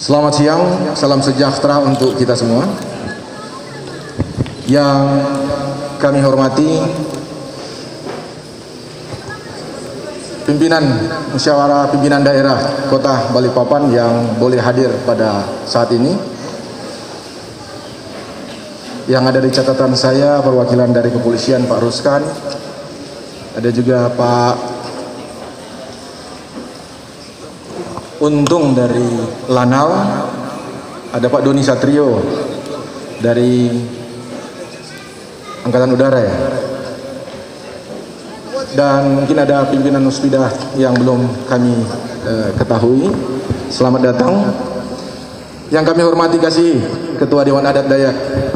Selamat siang, salam sejahtera untuk kita semua. Yang kami hormati pimpinan musyawarah pimpinan daerah Kota Balikpapan yang boleh hadir pada saat ini. Yang ada di catatan saya perwakilan dari kepolisian Pak Ruskan, ada juga Pak Untung dari Lanal, ada Pak Doni Satrio dari Angkatan Udara ya, dan mungkin ada pimpinan Musbidah yang belum kami ketahui. Selamat datang. Yang kami hormati kasih Ketua Dewan Adat Dayak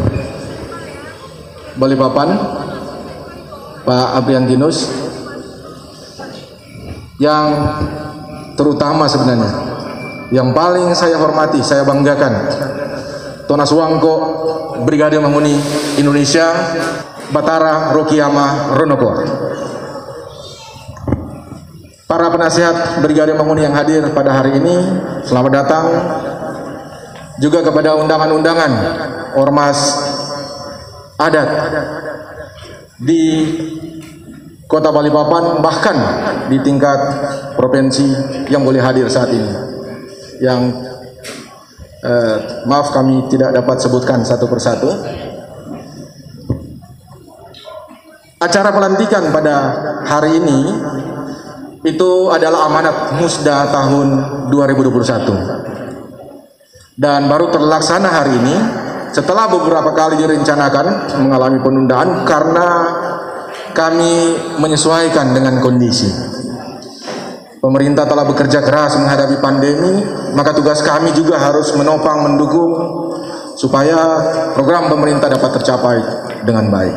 Balikpapan Pak Abriantinus, yang terutama sebenarnya yang paling saya hormati, saya banggakan, Tonas Wangko Brigade Manguni Indonesia Batara Rokiyama Ronopor. Para penasihat Brigade Manguni yang hadir pada hari ini, selamat datang. Juga kepada undangan-undangan ormas adat di Kota Balikpapan, bahkan di tingkat provinsi yang boleh hadir saat ini. Yang maaf kami tidak dapat sebutkan satu persatu. Acara pelantikan pada hari ini itu adalah amanat Musda tahun 2021 dan baru terlaksana hari ini setelah beberapa kali direncanakan mengalami penundaan karena kami menyesuaikan dengan kondisi. Pemerintah telah bekerja keras menghadapi pandemi, maka tugas kami juga harus menopang, mendukung supaya program pemerintah dapat tercapai dengan baik.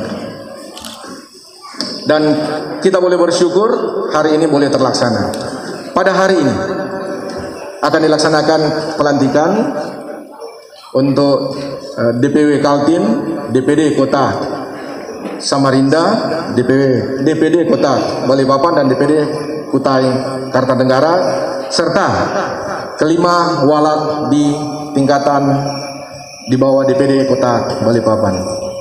Dan kita boleh bersyukur hari ini boleh terlaksana. Pada hari ini akan dilaksanakan pelantikan untuk DPW Kaltim, DPD Kota Samarinda, DPD Kota Balikpapan, dan DPD Kutai Kartanegara, serta kelima walat di tingkatan di bawah DPD Kota Balikpapan.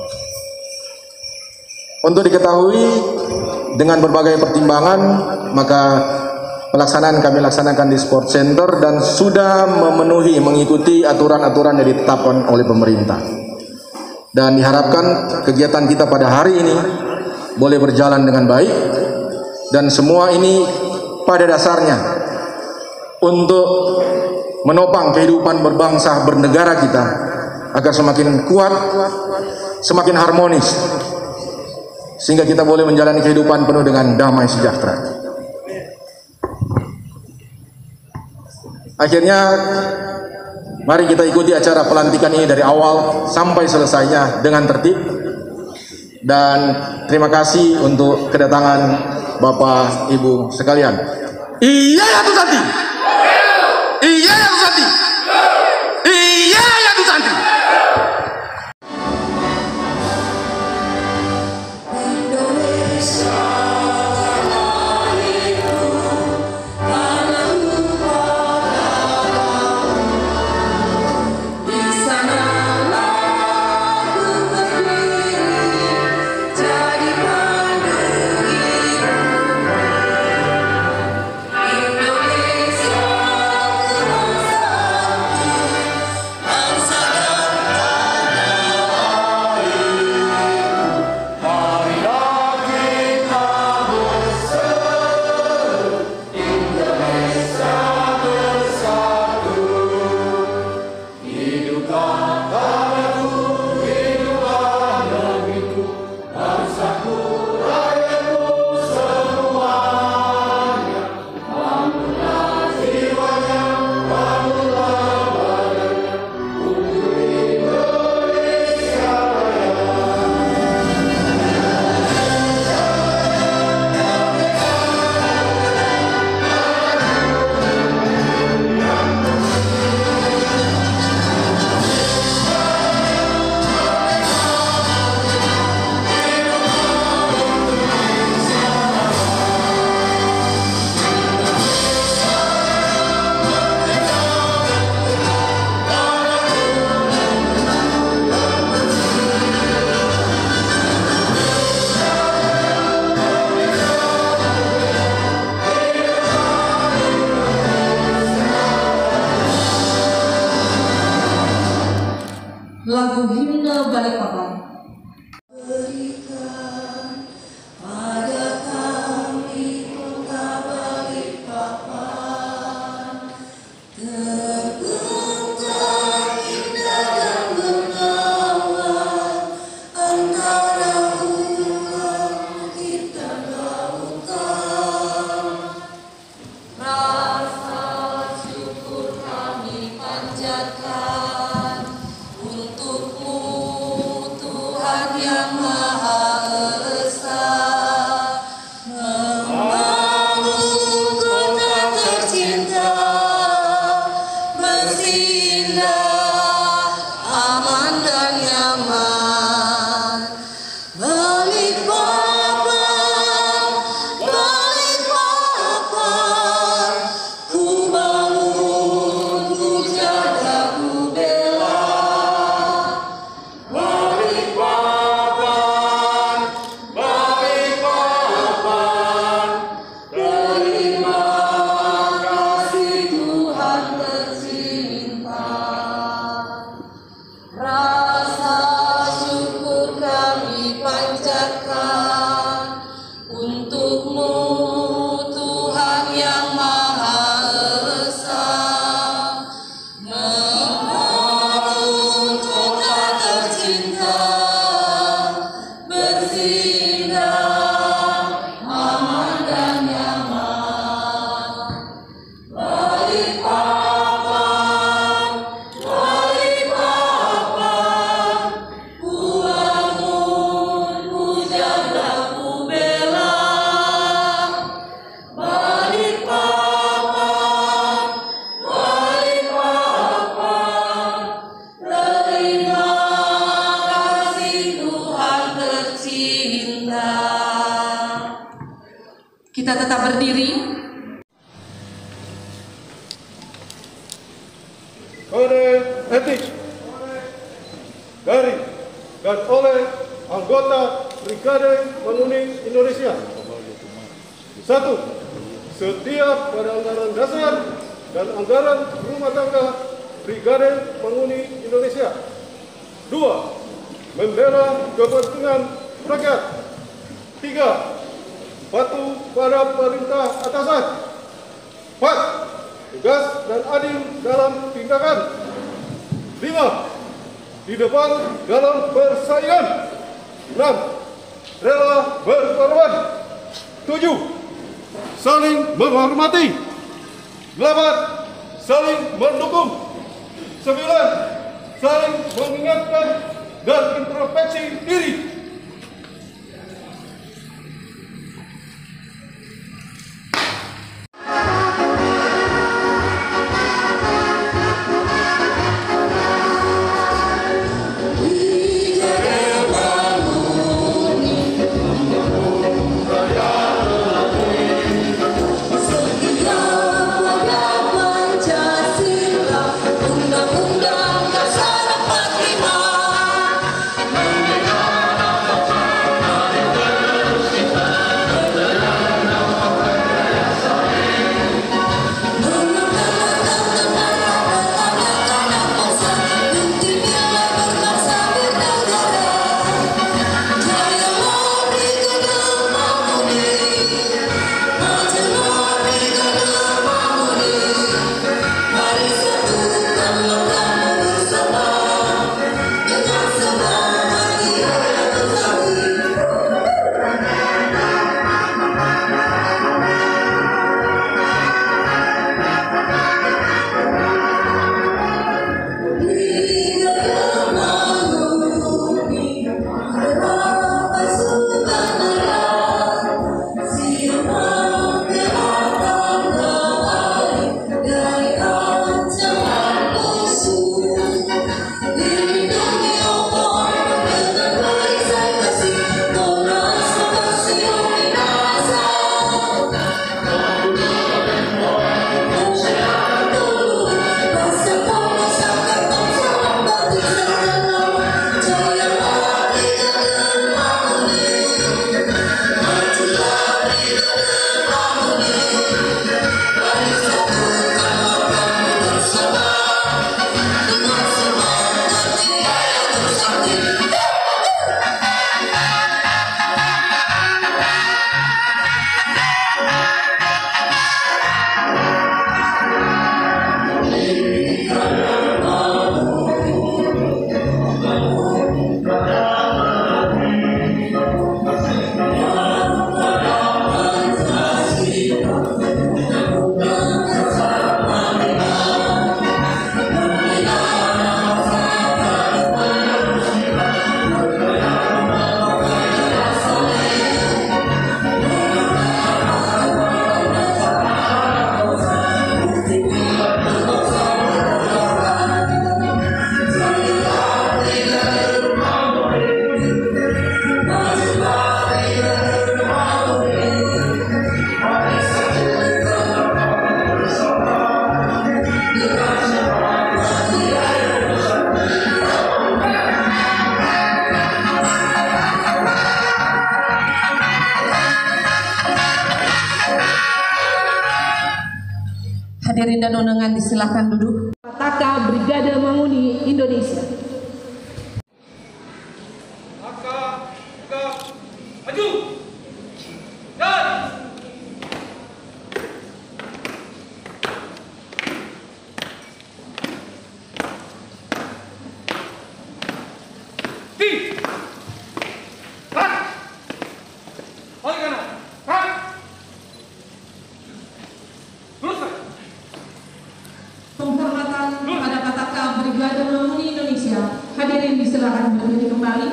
Untuk diketahui, dengan berbagai pertimbangan, maka pelaksanaan kami laksanakan di Sport Center dan sudah memenuhi mengikuti aturan-aturan yang ditetapkan oleh pemerintah. Dan diharapkan kegiatan kita pada hari ini boleh berjalan dengan baik, dan semua ini pada dasarnya untuk menopang kehidupan berbangsa bernegara kita agar semakin kuat, semakin harmonis, sehingga kita boleh menjalani kehidupan penuh dengan damai sejahtera. Akhirnya mari kita ikuti acara pelantikan ini dari awal sampai selesainya dengan tertib. Dan terima kasih untuk kedatangan Bapak Ibu sekalian. Iya ya Tusanti. Iya ya Tusanti. Iya ya Tusanti. Berikan pada kami kota Balikpapan, terbentang indah dan menawan antara bukit dan lautan. Rasa syukur kami panjatkan untukmu, Tuhan yang Maha Esa, membangun kota tercinta, bersih indah, aman dan nyaman. Balikpapan, Balikpapan, ku bangun, ku jaga, ku bela. Balikpapan, Balikpapan, terima kasih Tuhan tercinta. Rasa syukur kami panjatkan untukmu, Tuhan yang Maha Esa, membangun kota tercinta, bersih indah, aman dan nyaman. Balikpapan, Balikpapan, ku bangun, ku jaga, ku bela. Balikpapan, Balikpapan, terima kasih Tuhan tercinta. Kita tetap berdiri. Kode etik dari dan oleh anggota Brigade Menguni Indonesia. 1. Setiap pada anggaran dasar dan anggaran rumah tangga Brigade Menguni Indonesia. 2. Membela kepentingan rakyat. 3. Patuh pada perintah atasan. 4. Tegas dan adil dalam tindakan. 5. Di depan dalam persaingan. 6. Rela berkorban. 7. Saling menghormati. 8. Saling mendukung. 9. Saling mengingatkan dan introspeksi diri. Undang-Undang Dasar 45 Gerinda Nonengan disilahkan duduk. Pataka Brigade Manguni Indonesia. Maka maju dan balik kanan, Penghormatan pada Pataka Brigade Manguni Indonesia. Hadirin disilahkan berdiri kembali.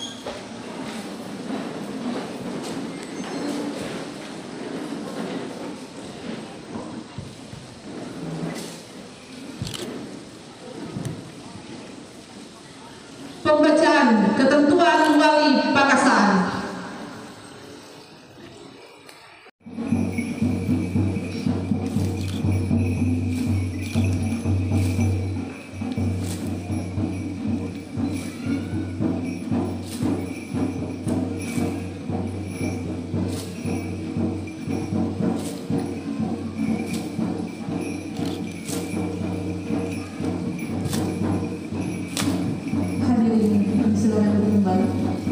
Pembacaan ketentuan wali Pakasan. Hadirin silakan kembali.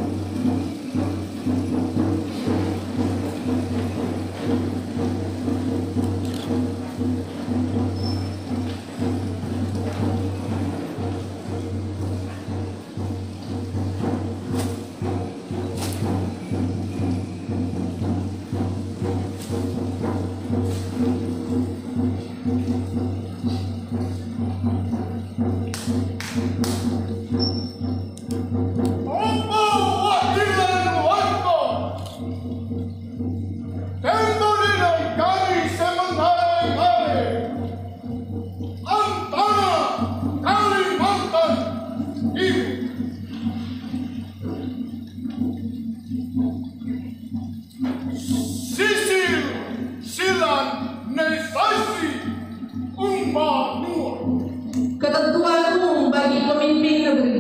Ketentuan umum bagi pemimpin negeri.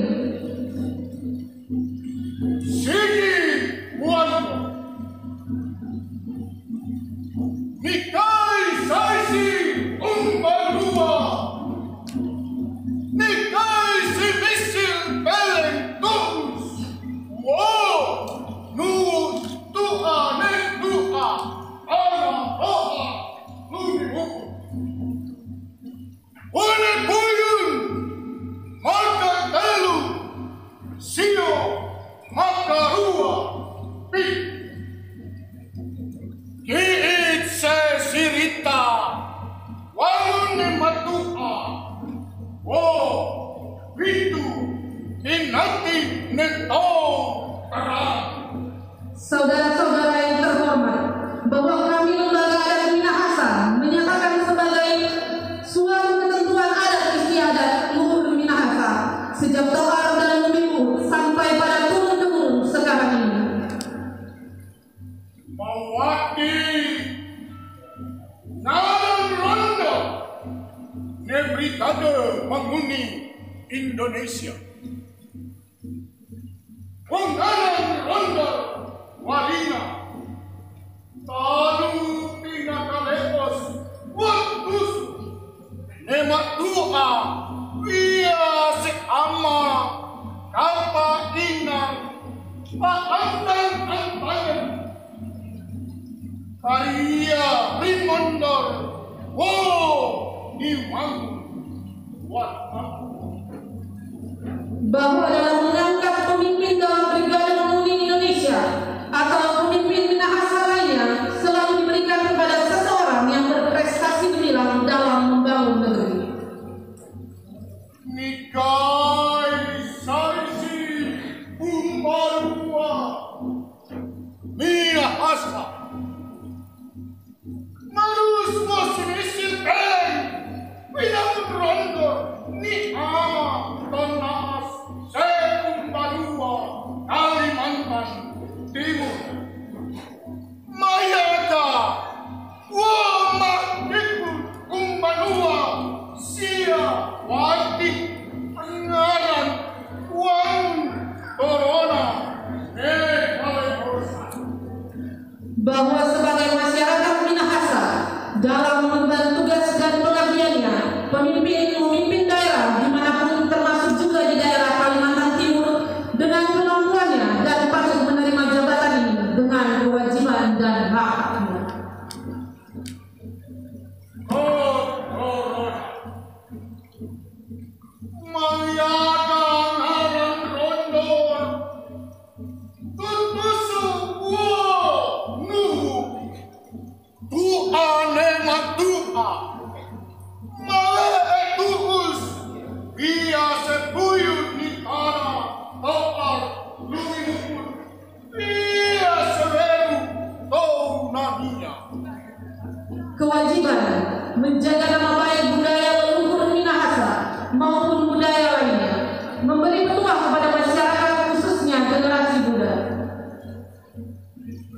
Sigi Buanto Nikai Saisi Umbarua Nikai Simisil Beleng Tugus Wo Nuus Tua Ne Tua Ana Roha Nuni Hukum Wane Puyun Maka Telu Sio Makarua Pi Kiit se sirita Wangun matua Wo Vitu Inati Neto Terang Saudara-saudara yang terhormat, bahwa kami Lembaga Adat Minahasa menyatakan sebagai suatu ketentuan adat istiadat luhur Minahasa sejak Toar dan Memiku sampai pada turun-temurun sekarang ini. Mewakili Naran Rondo Brigade Manguni Indonesia Penggalan Rondo Walina Tanu Pinakaleos Waktus Nematua Via Se Ama Kapa Inang Paantang Antangan Karya Rimondor Wo Niwangu Wataku Bahwa dalam mengangkat pemimpin dalam Brigade Manguni Indonesia atau pemimpin Minahasa lainnya selalu diberikan kepada seseorang yang berprestasi gemilang dalam membangun negeri. Nikai Saisi Umbarua Minahasa Marus Mosimisil Beleng Pinang Rondo Ni Ama Tonas Sekumbalua Kalimantan Timur Mayaka Wama Ikut Kumbalua Sia Wati Angaran Wang Corona Bahwa sebagai masyarakat Minahasa dalam mengemban tugas dan pengabdian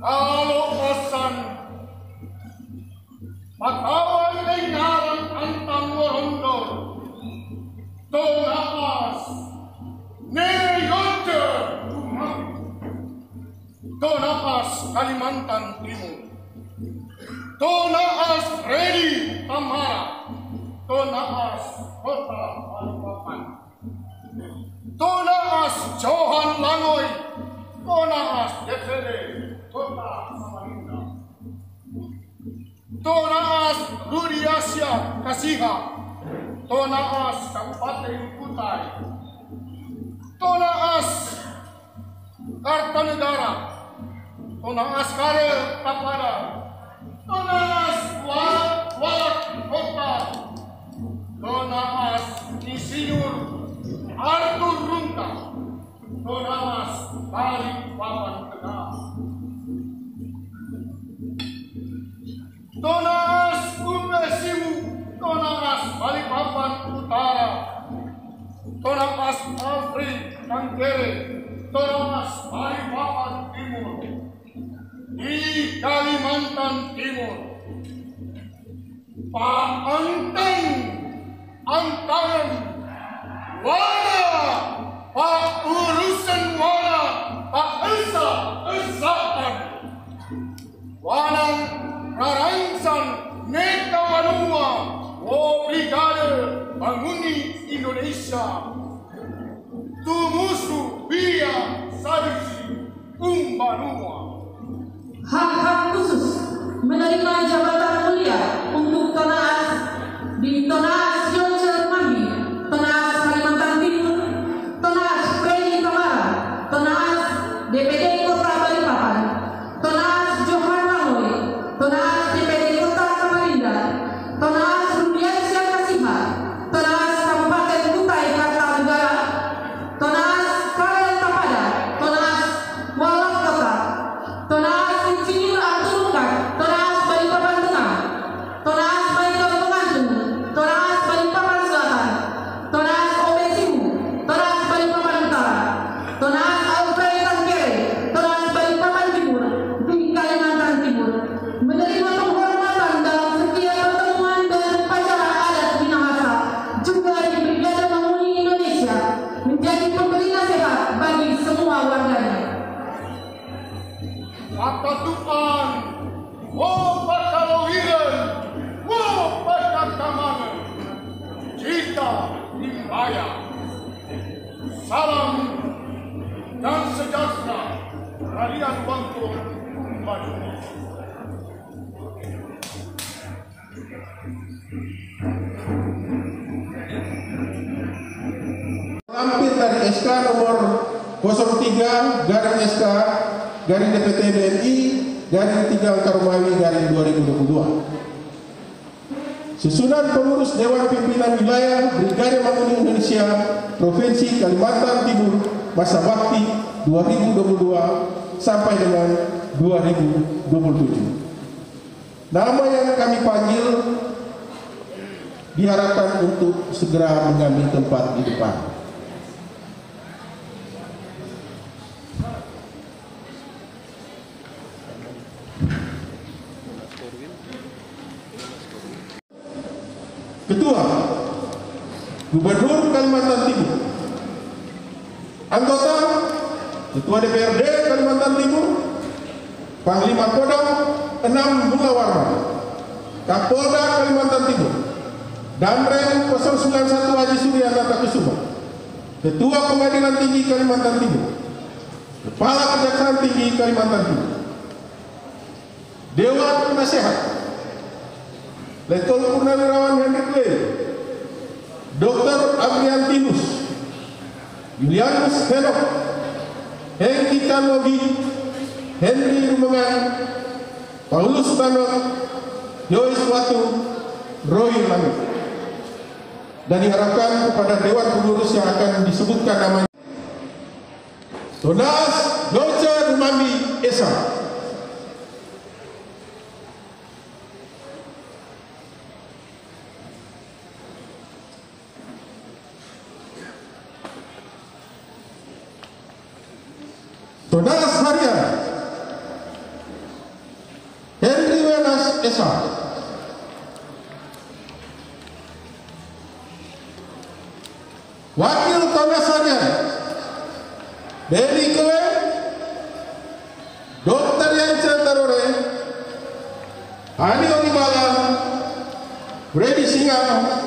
kalau pesan patawan dengaran antang warondor tonaas neyote tonaas Kalimantan Timur tonaas Freddy Tamara tonaas Kota Balikpapan tonaas Johan Langoy tonaas DPD Kota Samarinda tonaas Rudi Asia Kasiha tonaas Kabupaten Kutai tonaas Kartanegara tonaas Karel Tapada tonaas Walak Kota tonaas Insinyur Arthur Runta tonaas Balikpapan Tengah tonaas Umesimu tonaas Balikpapan Utara tonaas Alfred Tangkere tonaas Balikpapan Timur di Kalimantan Timur Pak Anteng Antangan Wana Pak Urusan Wana Pak Esa Esaan Wanang Rarangsan Neta Wanua Brigade Banguni Indonesia Tumusu Bia Sarisi Umbanua Hak-hak khusus menerima jabatan mulia untuk Tonaas di Tonaas Yonce Mambi, Tonaas Kalimantan Timur, Tonaas Freddy Tamara, Tonaas DPD Kota Balikpapan, Tonaas Johan Langoy, Tonaas DPD Kota Samarinda, Tonaas Rudiansyah Kasiha, Tonaas Kabupaten Kutai Kartanegara, Tonaas Karel Tapada, Tonaas Walak Kota, Tonaas Insinyur Arthur Runta, Tonaas Balikpapan Tengah, Tonaas Baikal Pengantung, Tonaas Balikpapan Selatan, Tonaas Omesimu, Tonaas Balikpapan Utara, Tonaas Alfred Tangkere, Tonaas Balikpapan Timur di Kalimantan Timur menerima penghormatan dalam setiap pertemuan dan upacara adat Minahasa juga di Brigade Banguni Indonesia menjadi pemberi nasihat bagi semua warganya. Patatuan Pakalawiran Pakatamangan Kita Dimbaya Salam dan sejahtera Ralian Bangko Umbanua Lampir dari SK nomor 03 garing SK garing DPT BNI garing 3 Karumawi garing 2022. Susunan pengurus Dewan Pimpinan Wilayah Brigade Banguni Indonesia Provinsi Kalimantan Timur masa bakti 2022 sampai dengan 2027. Nama yang kami panggil diharapkan untuk segera mengambil tempat di depan. Ketua Gubernur Kalimantan Timur, anggota Ketua DPRD Kalimantan Timur, Panglima Kodam 6 Bunga Warman, Kapolda Kalimantan Timur, Damren 091 Haji Surya Nata Kusuma, Ketua Pengadilan Tinggi Kalimantan Timur, Kepala Kejaksaan Tinggi Kalimantan Timur, Dewan Penasehat Letkol Purnawirawan Hendrik Lee, Dr. Abriantinus, Julianus Henok, Hengki Kanwogi, Henry Rumengan, Paulus Tanok, Joyce Watu, Roy Langit. Dan diharapkan kepada Dewan Pengurus yang akan disebutkan namanya Tonaas Yonce Mambi Esa, Tonaas Harian Desa. Wakil Tunas Harian Deli Kewe, Dr. Yance Tarore, Ani Onibala, Freddy Singa,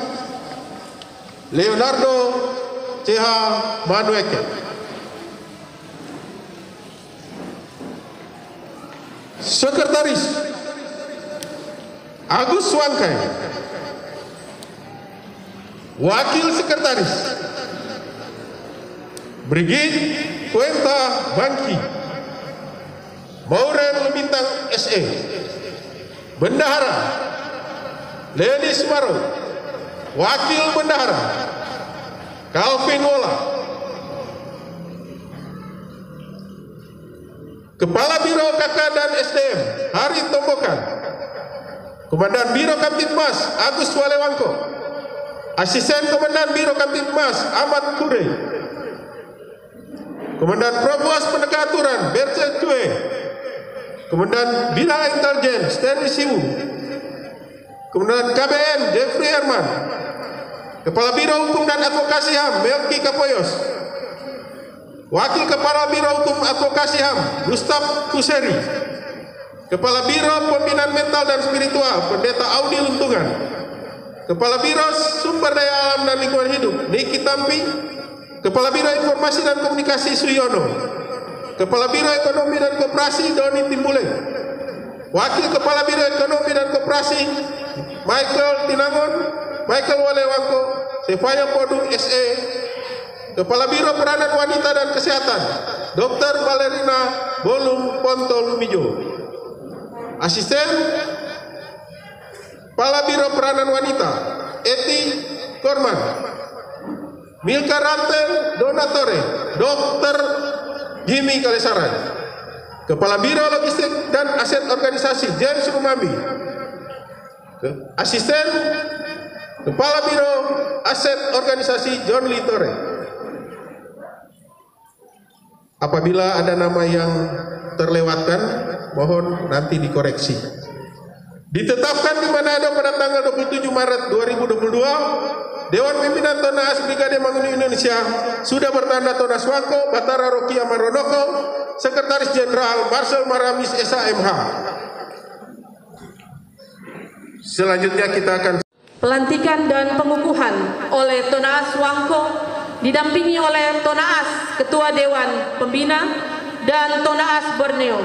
Leonardo CH Manueke. Sekretaris Agus Wangkai. Wakil Sekretaris Brigit Kuenta Bangki, Maurel Bintang SE. Bendahara Lenis Maro. Wakil Bendahara Calvin Wola. Kepala Biro KK dan SDM Hari Tombokan. Komandan Biro Kamtipmas Agus Walewangko. Asisten Komandan Biro Kamtipmas Ahmad Kure. Komandan Provos Penegak Aturan Berce Cue. Komandan Bina Intelijen Stanley Siwu. Komandan KBN Jeffrey Herman. Kepala Biro Hukum dan Advokasi HAM Melki Kapoyos. Wakil Kepala Biro Hukum Advokasi HAM Gustaf Kuseri. Kepala Biro Pembinaan Mental dan Spiritual Pendeta Audi Luntungan. Kepala Biro Sumber Daya Alam dan Lingkungan Hidup Niki Tampi. Kepala Biro Informasi dan Komunikasi Suyono. Kepala Biro Ekonomi dan Koperasi Doni Timbule. Wakil Kepala Biro Ekonomi dan Koperasi Michael Tinangon, Michael Walewangko, Sefaya Podung SE. Kepala Biro Peranan Wanita dan Kesehatan Dr. Valerina Bolum Ponto Lumijo. Asisten Kepala Biro Peranan Wanita Eti Korman. Milka Ranten Donatore Dr. Jimmy Kalesaran. Kepala Biro Logistik dan Aset Organisasi James Rumambi. Asisten Kepala Biro Aset Organisasi John Litore. Apabila ada nama yang terlewatkan, mohon nanti dikoreksi. Ditetapkan di Manado pada tanggal 27 Maret 2022, Dewan Pimpinan Tonas Brigade Mangunui Indonesia sudah bertanda Tonas Wangko Batara Rokia Maronoko, Sekretaris Jenderal Marshal Maramis SAMH. Selanjutnya kita akan Pelantikan dan pengukuhan oleh Tonaas Wangko didampingi oleh Tonaas Ketua Dewan Pembina dan Tonaas Borneo.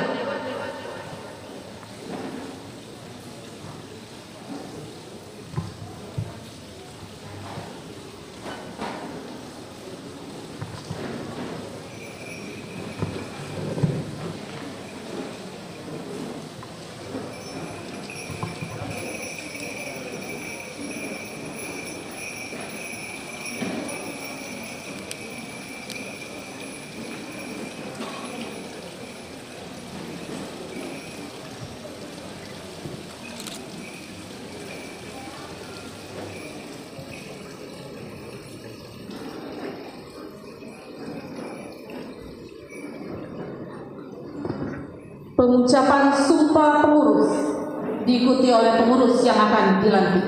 Pengucapan sumpah pengurus diikuti oleh pengurus yang akan dilantik.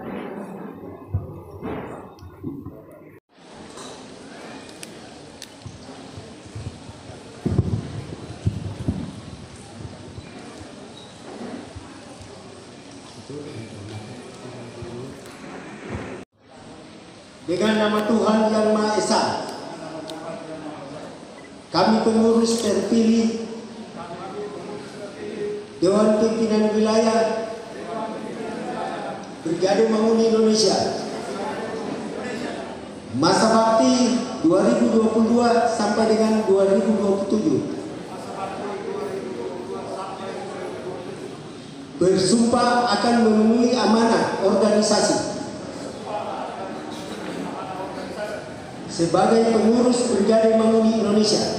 Dengan nama Tuhan Yang Maha Esa, kami pengurus terpilih Dewan Pimpinan Wilayah Brigade Mangunui Indonesia masa bakti 2022 sampai dengan 2027 bersumpah akan memenuhi amanah organisasi sebagai pengurus Brigade Mangunui Indonesia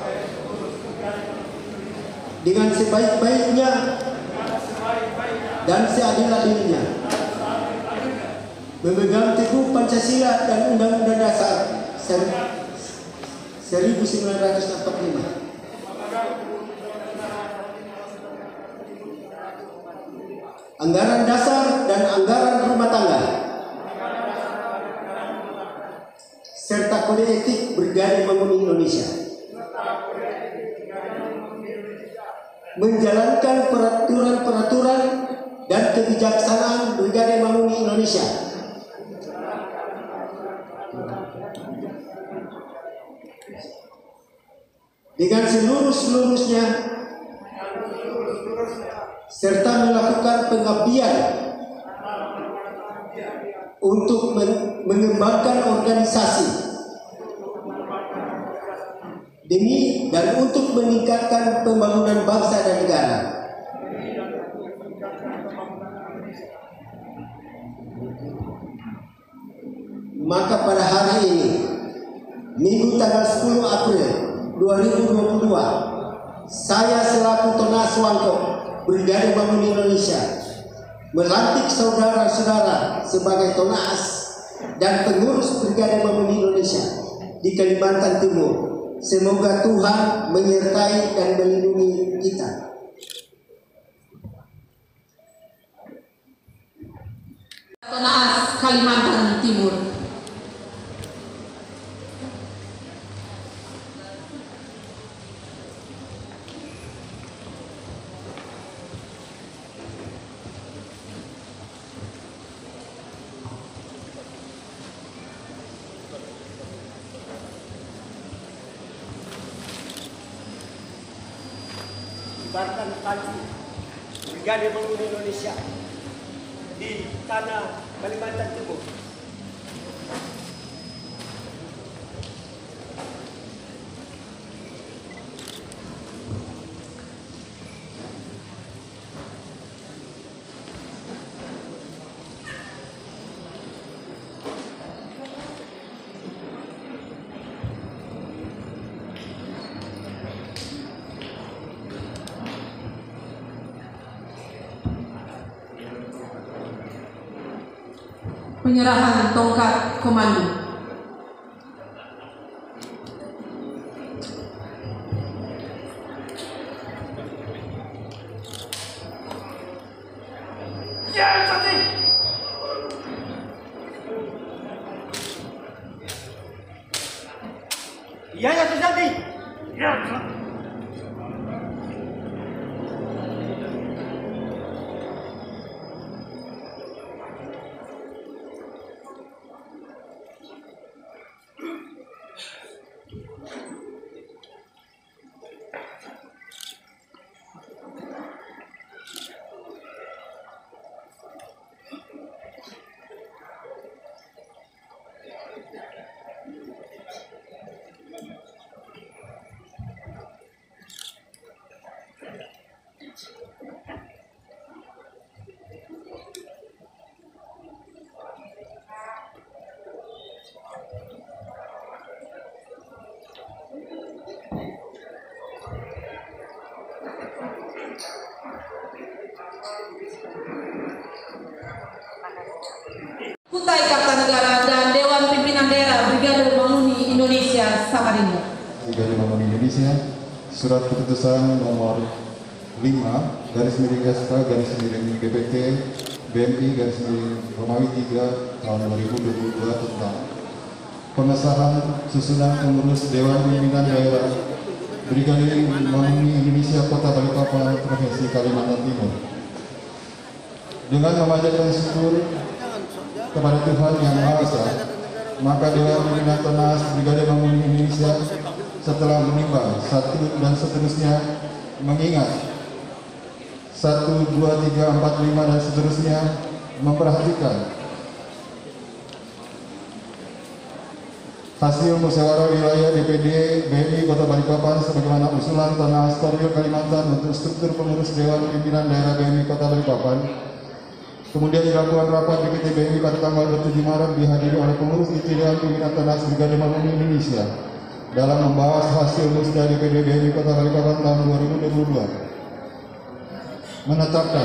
dengan sebaik-baiknya dan seadil-adilnya, memegang teguh Pancasila dan Undang-Undang Dasar 1945. anggaran dasar dan anggaran rumah tangga, serta kode etik Brigade Mamuni Indonesia, menjalankan peraturan-peraturan dan kebijaksanaan Brigade Mamuni Indonesia, dengan seluruh-seluruhnya, serta melakukan pengabdian untuk mengembangkan organisasi demi dan untuk meningkatkan pembangunan bangsa dan negara. Maka pada hari ini, Minggu tanggal 10 April 2022, saya selaku Tonas Wangkok Brigade Mamuni Indonesia melantik saudara-saudara sebagai Tonas dan pengurus Brigade Mamuni Indonesia di Kalimantan Timur. Semoga Tuhan menyertai dan melindungi kita. Tonas Kalimantan Timur. Kibarkan tali Brigade Mamuni Indonesia di tanah Kalimantan Timur. Penyerahan tongkat komando. Ya, Sejati. Ya. Kutai Kartanegara dan Dewan Pimpinan Daerah Brigade Mamuni Indonesia Samarinda. Brigade Mamuni Indonesia, surat keputusan nomor 5/SK/GPT BMI Romawi 3 tahun 2022 tentang pengesahan susunan pengurus Dewan Pimpinan Daerah Brigade Mamuni Indonesia Kota Balikpapan Provinsi Kalimantan Timur. Dengan memanjatkan syukur kepada Tuhan Yang Maha Esa, maka Dewan Pimpinan Tonas Brigade Mamuni Indonesia setelah menimbang satu dan seterusnya, mengingat 1, 2, 3, 4, 5 dan seterusnya, memperhatikan hasil musyawarah wilayah DPD BMI Kota Balikpapan sebagaimana usulan Tonas Korwil Kalimantan untuk struktur pengurus Dewan Pimpinan Daerah BMI Kota Balikpapan. Kemudian dilakukan rapat DPT BMI pada tanggal 27 Maret dihadiri oleh pengurus inti Dewan Pimpinan Tonas Brigade Mamuni Indonesia dalam membahas hasil musda DPD BMI Kota Balikpapan tahun 2022. Menetapkan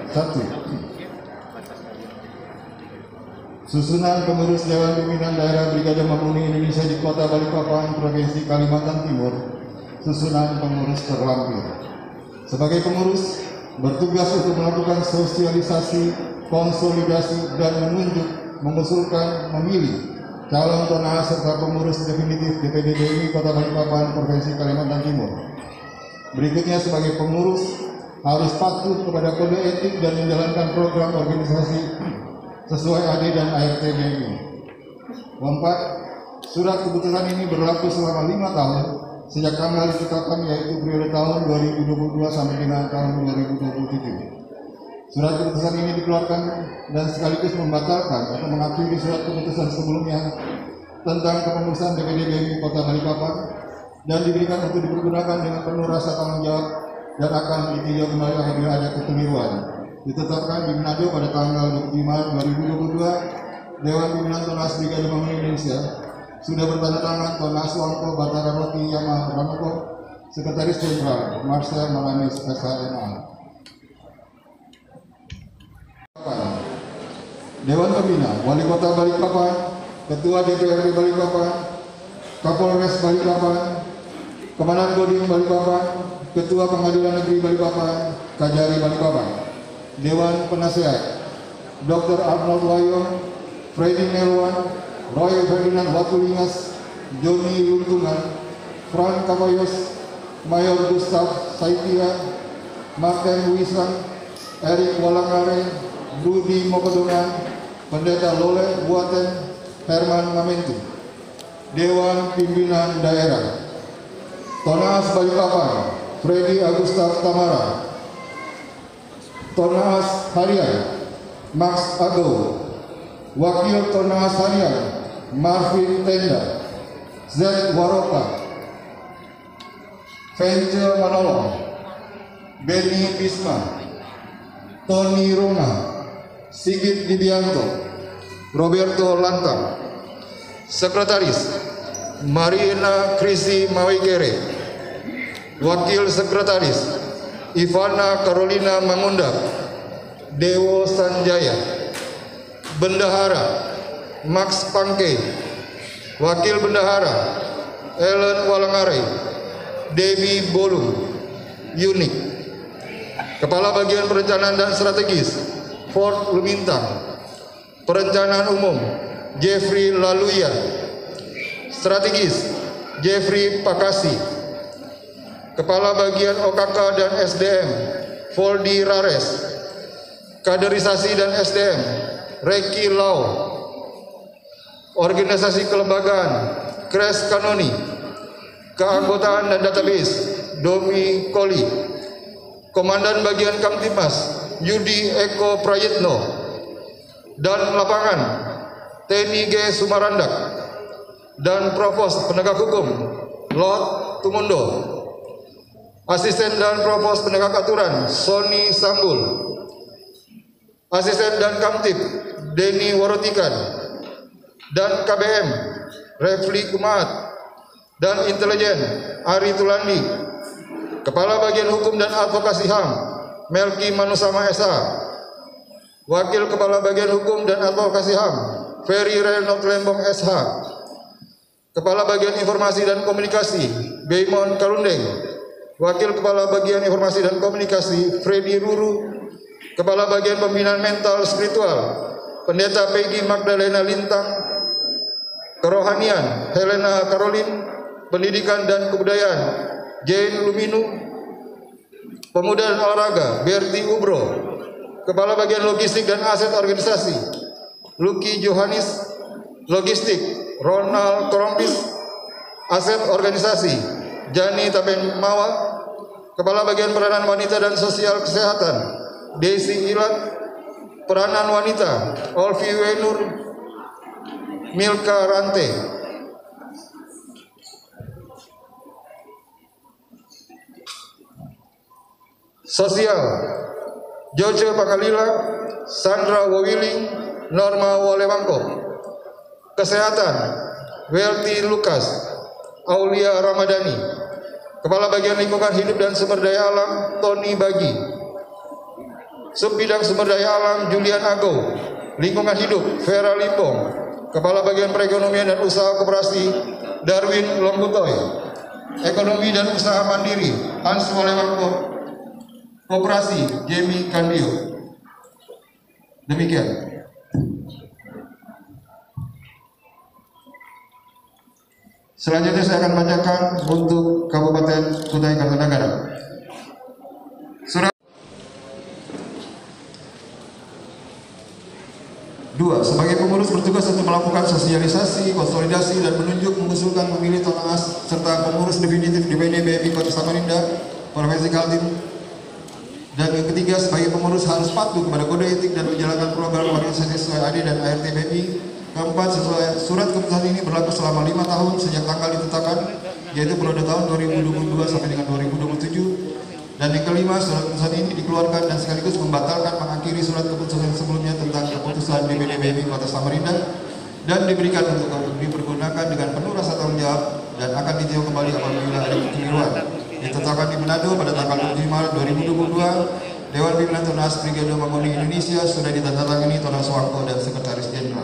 1. Susunan pengurus Dewan Pimpinan Daerah Brigade Mamuni Indonesia di Kota Balikpapan Provinsi Kalimantan Timur. Susunan pengurus terlampir. Sebagai pengurus bertugas untuk melakukan sosialisasi, konsolidasi, dan mengusulkan, memilih calon tonaas serta pengurus definitif DPD DI Kota Balikpapan Provinsi Kalimantan Timur. Berikutnya, sebagai pengurus harus patuh kepada kode etik dan menjalankan program organisasi sesuai AD dan ART BMI. Keempat, surat keputusan ini berlaku selama 5 tahun sejak tanggal ditetapkan, yaitu periode tahun 2022 sampai dengan tahun 2027. Surat keputusan ini dikeluarkan dan sekaligus membatalkan atau mengakhiri surat keputusan sebelumnya tentang kepengurusan DPD BMI Kota Balikpapan dan diberikan untuk dipergunakan dengan penuh rasa tanggung jawab dan akan ditinjau kembali apabila ada kekeliruan. Ditetapkan di Manado pada tanggal 25 Maret 2022, Dewan Pimpinan Tonaas Brigade Bangun Indonesia sudah bertanda tangan Tonaas Wangko Batara Roti Yama Ranoko, Sekretaris Jenderal Marcel Maramis SHMA. Dewan Pembina Wali Kota Balikpapan, Ketua DPRD Balikpapan, Kapolres Balikpapan, Komandan Kodim Balikpapan, Ketua Pengadilan Negeri Balikpapan, Kajari Balikpapan. Dewan Penasehat Dr. Arnold Wayo, Freddy Melwan, Roy Ferdinand Watulingas, Joni Luntungan, Frank Kapayos, Mayor Gustav Saitia, Martin Wisang, Erik Walangare, Budi Mokodongan, Pendeta Lole Buaten, Herman Ngamentu. Dewan Pimpinan Daerah Tonaas Balikpapan, Freddy Agustaf Tamara. Tonaas Harian, Max Ago. Wakil Tonaas Harian, Marvin Tenda, Z Waroka, Vence Manolong, Benny Bisma, Tony Rona, Sigit Dibianto, Roberto Lantang. Sekretaris Marina Krisi Mawikere. Wakil Sekretaris Ivana Carolina Mangunda, Dewo Sanjaya. Bendahara Max Pangke. Wakil Bendahara Ellen Walangare, Dewi Bolum, Unik. Kepala Bagian Perencanaan dan Strategis Fort Lumintang. Perencanaan Umum Jeffrey Laluya. Strategis Jeffrey Pakasi. Kepala Bagian OKK dan SDM Voldi Rares. Kaderisasi dan SDM Reki Lau. Organisasi kelembagaan Kres Kanoni. Keanggotaan dan database Domi Koli. Komandan Bagian Kamtimas Yudi Eko Prayitno. Dan lapangan Teni G. Sumarandak. Dan Provos Penegak Hukum Lot Tumundo. Asisten dan Provos Penegak Aturan Sony Sambul. Asisten dan Kamtip Denny Warotikan. Dan KBM Refli Kumaat. Dan Intelijen Ari Tulandi. Kepala Bagian Hukum dan Advokasi HAM Melki Manusama SH. Wakil Kepala Bagian Hukum dan Advokasi HAM Ferry Reynolds Lembong SH. Kepala Bagian Informasi dan Komunikasi Beimon Kalundeng. Wakil Kepala Bagian Informasi dan Komunikasi Freddy Ruru. Kepala Bagian Pembinaan Mental Spiritual Pendeta Peggy Magdalena Lintang. Kerohanian Helena Caroline. Pendidikan dan Kebudayaan Jane Luminu. Pemuda dan Olahraga Berti Ubro. Kepala Bagian Logistik dan Aset Organisasi Lucky Johannes. Logistik Ronald Korompis. Aset Organisasi Jani Taben Mawa. Kepala Bagian Peranan Wanita dan Sosial Kesehatan Desi Ilat. Peranan Wanita Olvi Wenur Milka Rante. Sosial Joce Pangalila, Sandra Wawiling, Norma Wolewangko. Kesehatan Welty Lukas, Aulia Ramadhani. Kepala Bagian Lingkungan Hidup dan Sumber Daya Alam Tony Bagi. Subbidang Sumber Daya Alam Julian Ago. Lingkungan Hidup Vera Limbong. Kepala Bagian Perekonomian dan Usaha Koperasi Darwin Lombutoy. Ekonomi dan Usaha Mandiri Hans Wolewangko. Koperasi Jamie Kandio. Demikian. Selanjutnya saya akan bacakan untuk Kabupaten Kutai Kartanegara. Surat 2. Sebagai pengurus bertugas untuk melakukan sosialisasi, konsolidasi, dan menunjuk, mengusulkan, memilih, Tonaas, serta pengurus definitif DPD BMI Kota Samarinda, Provinsi Kaltim. Dan yang ketiga, sebagai pengurus harus patuh kepada kode etik dan menjalankan program organisasi sesuai AD dan ART BMI. Keempat, sesuai surat keputusan ini berlaku selama 5 tahun sejak tanggal ditetapkan, yaitu periode tahun 2022 sampai dengan 2027. Dan yang kelima, surat keputusan ini dikeluarkan dan sekaligus membatalkan mengakhiri surat keputusan sebelumnya tentang keputusan DPD BMI Kota Samarinda dan diberikan untuk dipergunakan dengan penuh rasa tanggung jawab dan akan ditinjau kembali apabila ada kekeliruan. Ditetapkan di Manado pada tanggal 7 Maret 2022, Dewan Pimpinan Tonaas Brigade Mangoni Indonesia sudah ditandatangani Tonaas Wangko dan Sekretaris Jenderal.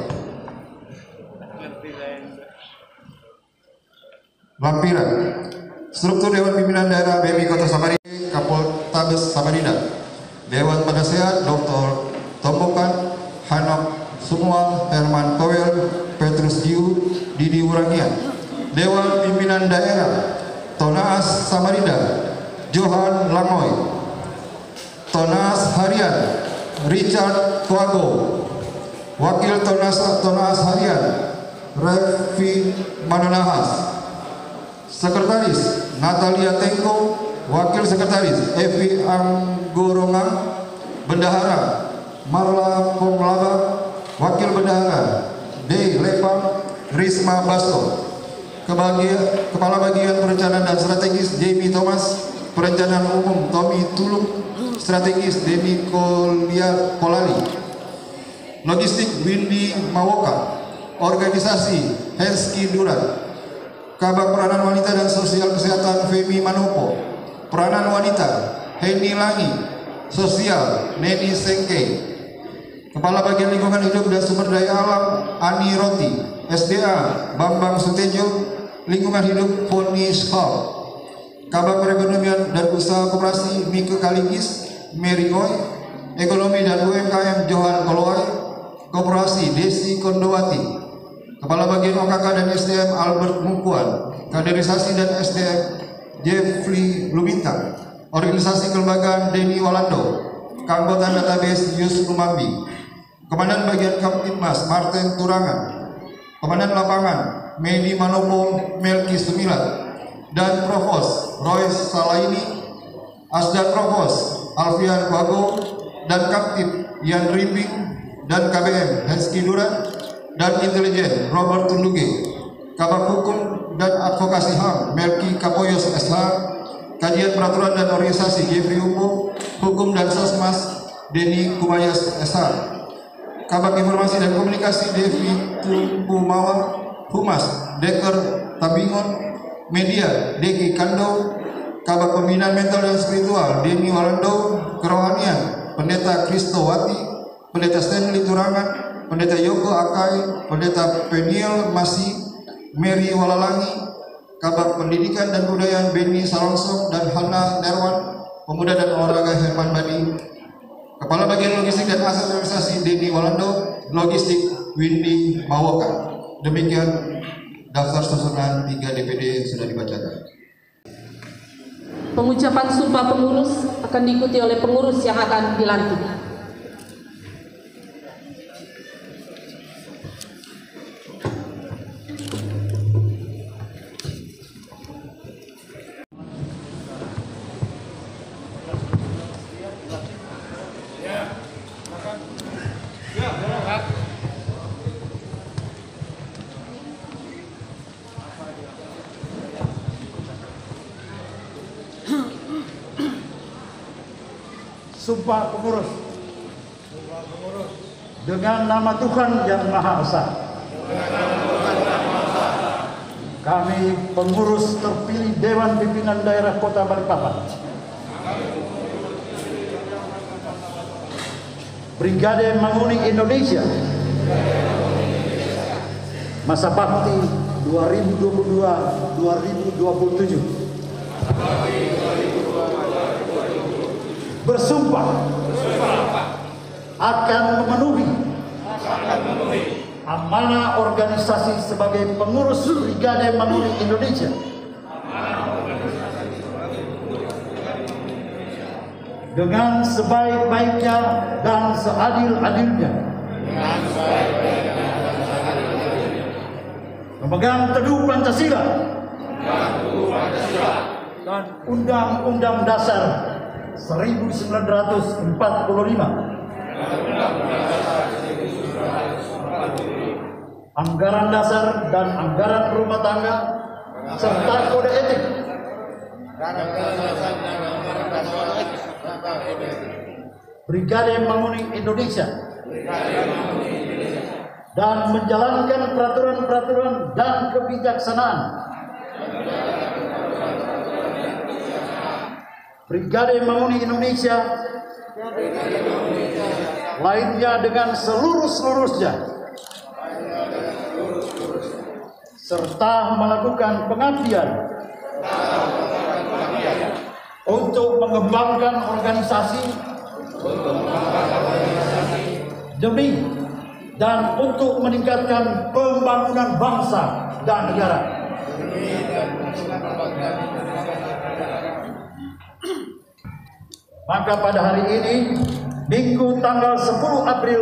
Lampiran. Struktur Dewan Pimpinan Daerah BMI Kota Samarinda, Kapoltabes Samarinda. Dewan Penasehat Dr. Tombokan, Hanok Sumual, Herman Kowel, Petrus Diu, Didi Wurangian. Dewan Pimpinan Daerah Tonaas Samarinda, Johan Langoy. Tonaas Harian, Richard Tuago. Wakil Tonaas Harian, Revi Manonahas. Sekretaris Natalia Tengko. Wakil Sekretaris Evi Anggorongang. Bendahara Marla Pomlaba. Wakil Bendahara D. Lepang Risma Basto. Kepala Bagian Perencanaan dan Strategis Jamie Thomas. Perencanaan Umum Tommy Tulung. Strategis Demi Kolali. Logistik Windy Mawoka. Organisasi Henski Duran. Kabak Peranan Wanita dan Sosial Kesehatan Femi Manopo. Peranan Wanita Heni Langi. Sosial Neni Sengke. Kepala Bagian Lingkungan Hidup dan Sumber Daya Alam Ani Roti. SDA Bambang Sutejo. Lingkungan Hidup Poni Schol. Kabak Perekonomian dan Usaha Koperasi Mike Kaligis Mary Goy. Ekonomi dan UMKM Johan Koloai. Koperasi Desi Kondowati. Kepala Bagian OKK dan SDM Albert Mungkuan. Kaderisasi dan SDM Jeffrey Lumintang. Organisasi Kelembagaan Denny Walando. Keanggotaan Database Yus Lumambi. Komandan Bagian Kamtibmas Martin Turangan. Komandan Lapangan Medi Manopo Melki Sumilat. Dan Provos Royce Salaini. Asdan Provos Alfian Bago. Dan Kaptib Ian Rimping. Dan KBM Henski Duran. Dan Intelijen Robert Tunduge. Kabak Hukum dan Advokasi HAM Melki Kapoyos SH. Kajian Peraturan dan Organisasi Jeffrey Umbo. Hukum dan Sosmas Denny Kumayas SH. Kabak Informasi dan Komunikasi Devi Tumpumawa. Humas Deker Tabingon. Media Deki Kando. Kabak Pembinaan Mental dan Spiritual Denny Walando. Kerohanian Pendeta Kristowati. Pendeta Stanley Turangan. Pendeta Yoko Akai, Pendeta Peniel Masih, Mary Walalangi. Kabak Pendidikan dan Budayaan Beni Salongsong dan Hana Nerwan. Pemuda dan Olahraga Herman Badi. Kepala Bagian Logistik dan Aset Organisasi Denny Walando. Logistik Windy Mawoka. Demikian daftar susunan 3 DPD sudah dibacakan. Pengucapan sumpah pengurus akan diikuti oleh pengurus yang akan dilantik. Sumpah pengurus. Dengan nama Tuhan Yang Maha Esa. Kami pengurus terpilih Dewan Pimpinan Daerah Kota Balikpapan. Brigade Mangoni Indonesia. Masa bakti 2022-2027. bersumpah akan memenuhi amanah organisasi sebagai pengurus Brigade Manuri Indonesia dengan sebaik-baiknya dan seadil-adilnya, memegang teguh Pancasila dan Undang-Undang Dasar 1945, anggaran dasar dan anggaran rumah tangga, serta kode etik, Brigade Manuri Indonesia, dan menjalankan peraturan-peraturan dan kebijaksanaan Brigade Manuri Indonesia lainnya dengan seluruh-seluruhnya, serta melakukan pengabdian untuk mengembangkan organisasi demi dan untuk meningkatkan pembangunan bangsa dan negara. Maka pada hari ini, Minggu tanggal 10 April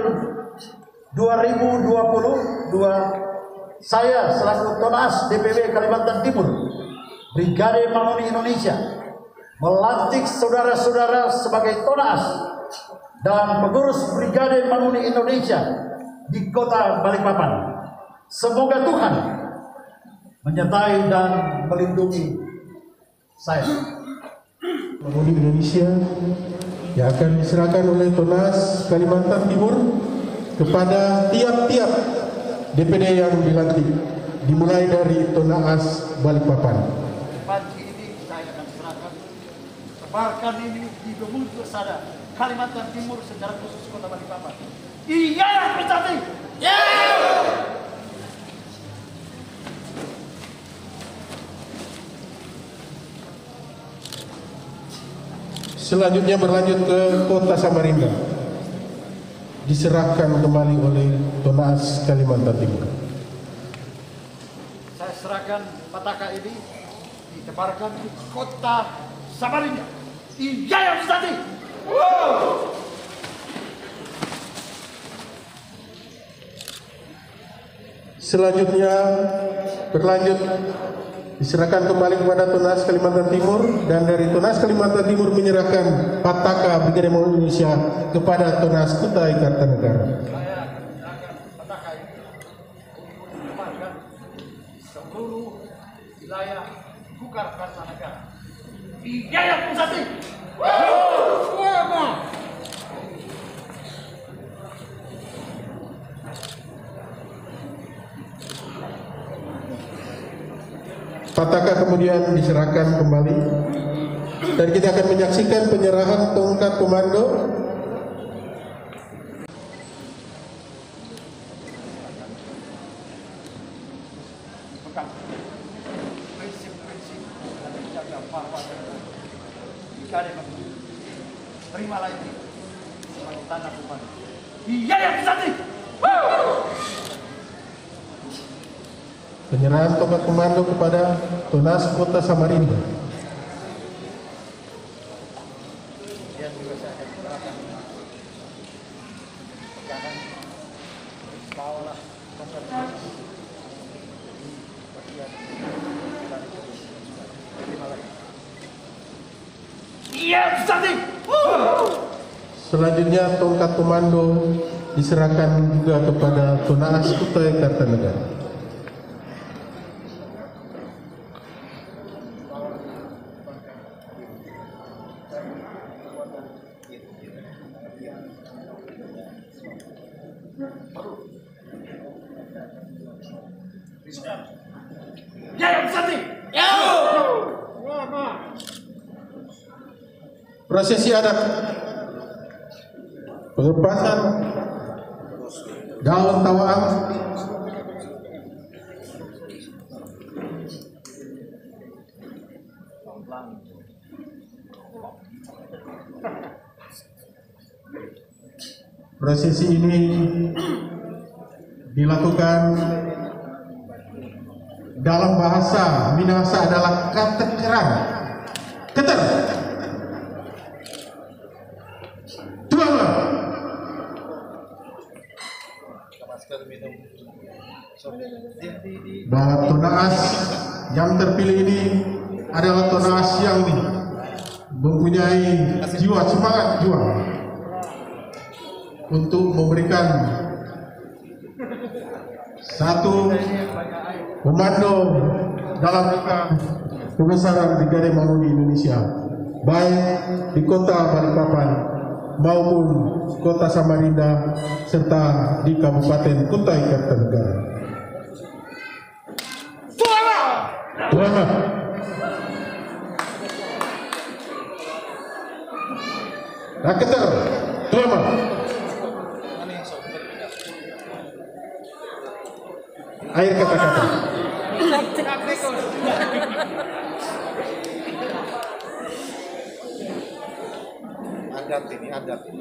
2022, saya selaku Tonas DPW Kalimantan Timur, Brigade Manuri Indonesia, melantik saudara-saudara sebagai Tonas dan pengurus Brigade Manuri Indonesia di Kota Balikpapan. Semoga Tuhan menyertai dan melindungi saya. Manuri Indonesia yang akan diserahkan oleh Tonas Kalimantan Timur kepada tiap-tiap DPD yang dilantik, dimulai dari Tonas Balikpapan. Pagi ini saya akan serahkan, sebarkan ini di Bumbu Sada, Kalimantan Timur, secara khusus Kota Balikpapan. Iya yang bersatu. Selanjutnya berlanjut ke Kota Samarinda, diserahkan kembali oleh Tonas Kalimantan Timur. Saya serahkan pataka ini ditebarkan di Kota Samarinda. Iya yang bersatu. Selanjutnya berlanjut diserahkan kembali kepada Tonas Kalimantan Timur, dan dari Tonas Kalimantan Timur menyerahkan pataka Brigade Manuri Indonesia kepada Tonas Kutai Kartanegara. Saya serahkan pataka ini ditebarkan seluruh wilayah Bukar Kartanegara. Iya yang bersatu. Pataka kemudian diserahkan kembali, dan kita akan menyaksikan penyerahan tongkat komando prinsip-prinsip dan menjaga marwah Brigade Manuri. Terimalah ini sebagai tanda komando. Iya yang bersatu. penyerahan tongkat komando kepada Tonas Kota Samarinda. Dan juga saya akan serahkan pegangan bawalah tongkat di bagian terima kasih. Iya bersatu. Selanjutnya tongkat komando diserahkan juga kepada Tonas Kutai Kartanegara. Ya yang bersatu. Prosesi adat pelepasan daun tawaan prosesi ini dilakukan dalam bahasa Minahasa adalah ketekeran, keter, tuanglah. Bahwa Tonaas yang terpilih ini adalah Tonaas yang mempunyai jiwa semangat juang untuk memberikan satu komando dalam pembesaran Brigade Mangungi Indonesia, baik di kota Balikpapan maupun kota Samarinda serta di Kabupaten Kutai Kartanegara. Tuanglah. Raketer, tuanglah. Air kata-kata. Adat ini.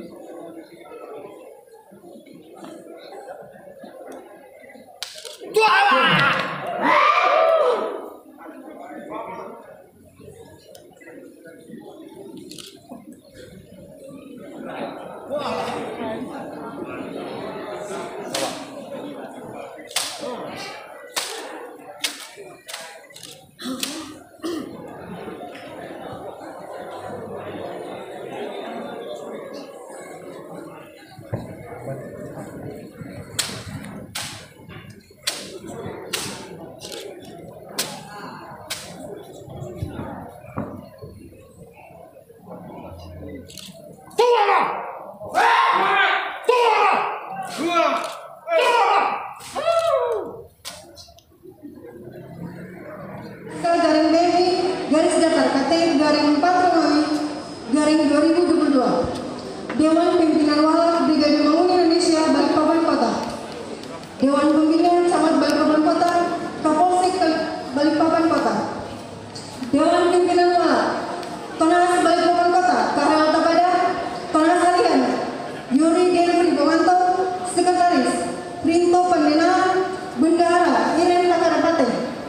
Garing BMI garis datar KT garing 4 Romawi garing 2022 Dewan Pimpinan Walak Brigade Mangungi Indonesia Balikpapan Kota, Dewan Pimpinan Camat Balikpapan Kota, Kapolsek Balikpapan Kota, Dewan Pimpinan Walak Tonaas Balikpapan Kota Karel Tapada, Tonaas Harian Yuri Delvi Bomanto, Sekretaris Rinto Pandenaan, Bendahara Iren Takarapate,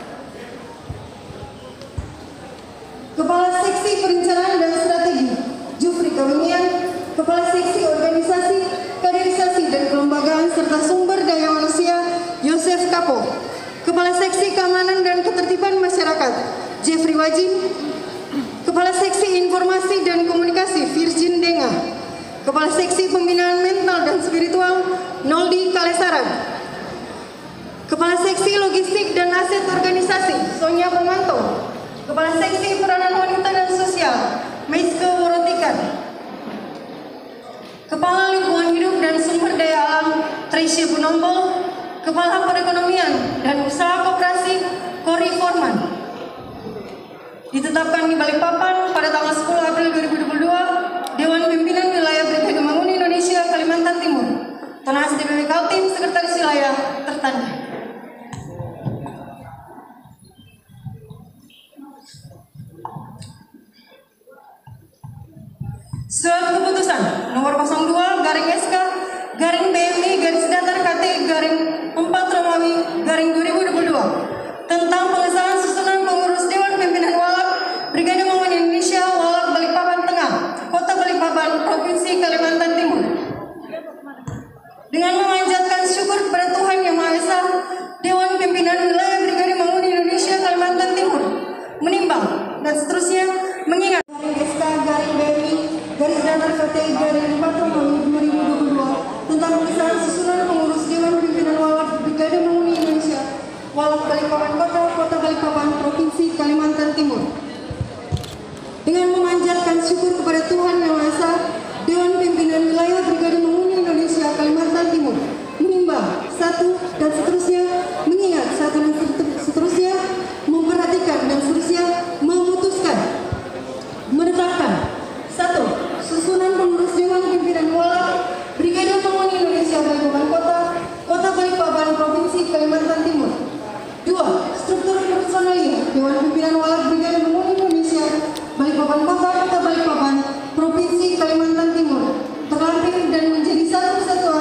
Kepala Seksi Perencanaan dan Strategi Jufri Kawengian, Kepala Seksi Organisasi, Kaderisasi dan Kelembagaan serta Sumber Daya Manusia Yosef Kapo, Kepala Seksi Keamanan dan Ketertiban Masyarakat Jeffrey Wajin, Kepala Seksi Informasi dan Komunikasi Virgin Denga, Kepala Seksi Pembinaan Mental dan Spiritual Noldi Kalesaran, Kepala Seksi Logistik dan Aset Organisasi Sonia Pomanto, Kepala Seksi Peranan Wanita dan Sosial Meiske Worotikan, Kepala Lingkungan Hidup dan Sumber Daya Alam Tracy Bunombol, Kepala Perekonomian dan Usaha Koperasi Kori Forman. Ditetapkan di Balikpapan pada tanggal 10 April 2022, Dewan Pimpinan Wilayah Brigade Mangungi Indonesia Kalimantan Timur, Tonaas DPW Kaltim, Sekretaris Wilayah tertanda. Surat keputusan nomor 02 garing SK garing BMI garis datar KT garing 4 Romawi garing 2022 tentang pengesahan susunan pengurus Dewan Pimpinan Walak Brigade Mangungi Indonesia Walak Balikpapan Tengah, Kota Balikpapan, Provinsi Kalimantan Timur. Dengan memanjatkan syukur kepada Tuhan Yang Maha Esa, Dewan Pimpinan Wilayah Brigade Mangungi Indonesia Kalimantan Timur menimbang dan seterusnya mengingat garing SK garing BMI garis datar KT garing 4 Romawi 2022 tentang pengesahan susunan pengurus Dewan Pimpinan Walak Brigade Mangungi Indonesia Walak Balikpapan Kota, Kota Balikpapan, Provinsi Kalimantan Timur. Dengan memanjatkan syukur kepada Tuhan Yang Maha Esa, Dewan Pimpinan Wilayah Brigade Mangungi Indonesia Kalimantan Timur menimbang satu dan seterusnya mengingat satu dan seterusnya memperhatikan dan seterusnya memutuskan menetapkan satu susunan pengurus Dewan Pimpinan Walak Brigade Mangungi Indonesia Balikpapan Kota, Kota Balikpapan, Provinsi Kalimantan Timur. Dua, struktur personalia Dewan Pimpinan Walak Brigade Mangungi Indonesia Balikpapan Kota, Kota Balikpapan, Provinsi Kalimantan Timur terlampir dan menjadi satu kesatuan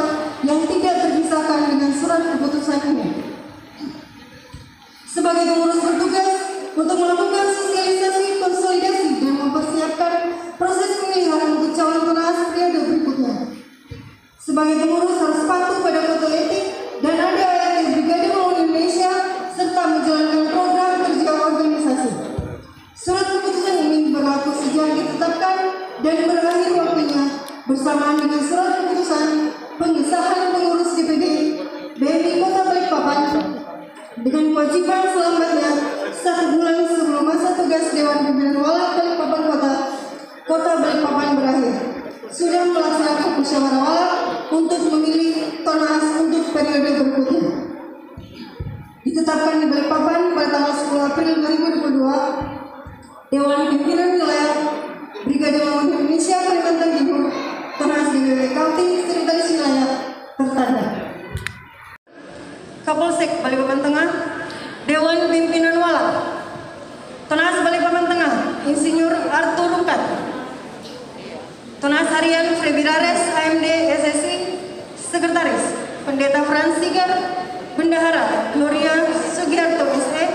sebagai pengurus harus patuh pada kode etik dan ada ayat Brigade Maung Indonesia serta menjalankan program kerja organisasi. Surat keputusan ini berlaku sejak ditetapkan dan berakhir waktunya bersamaan dengan surat keputusan pengesahan pengurus DPD BMI Kota Balikpapan dengan kewajiban selambatnya 1 bulan sebelum masa tugas Dewan Pimpinan Walak Balikpapan Kota Balikpapan berakhir. Sudah melaksanakan musyawarah walak untuk memilih Tonas untuk periode berikutnya. Ditetapkan di Balikpapan pada tanggal 10 April 2022, Dewan Pimpinan Wilayah Brigade Maung Indonesia Kalimantan Timur, Tonas DPW Kaltim, Sekretaris Wilayah tertanda. Kapolsek Balikpapan Tengah, Dewan Pimpinan Walak, Tonas Balikpapan Tengah, Insinyur Arthur Rukat, Tonas Harian Frebirares AMD SSI, Sekretaris Pendeta Frans Sigar, Bendahara Gloria Sugiharto SE,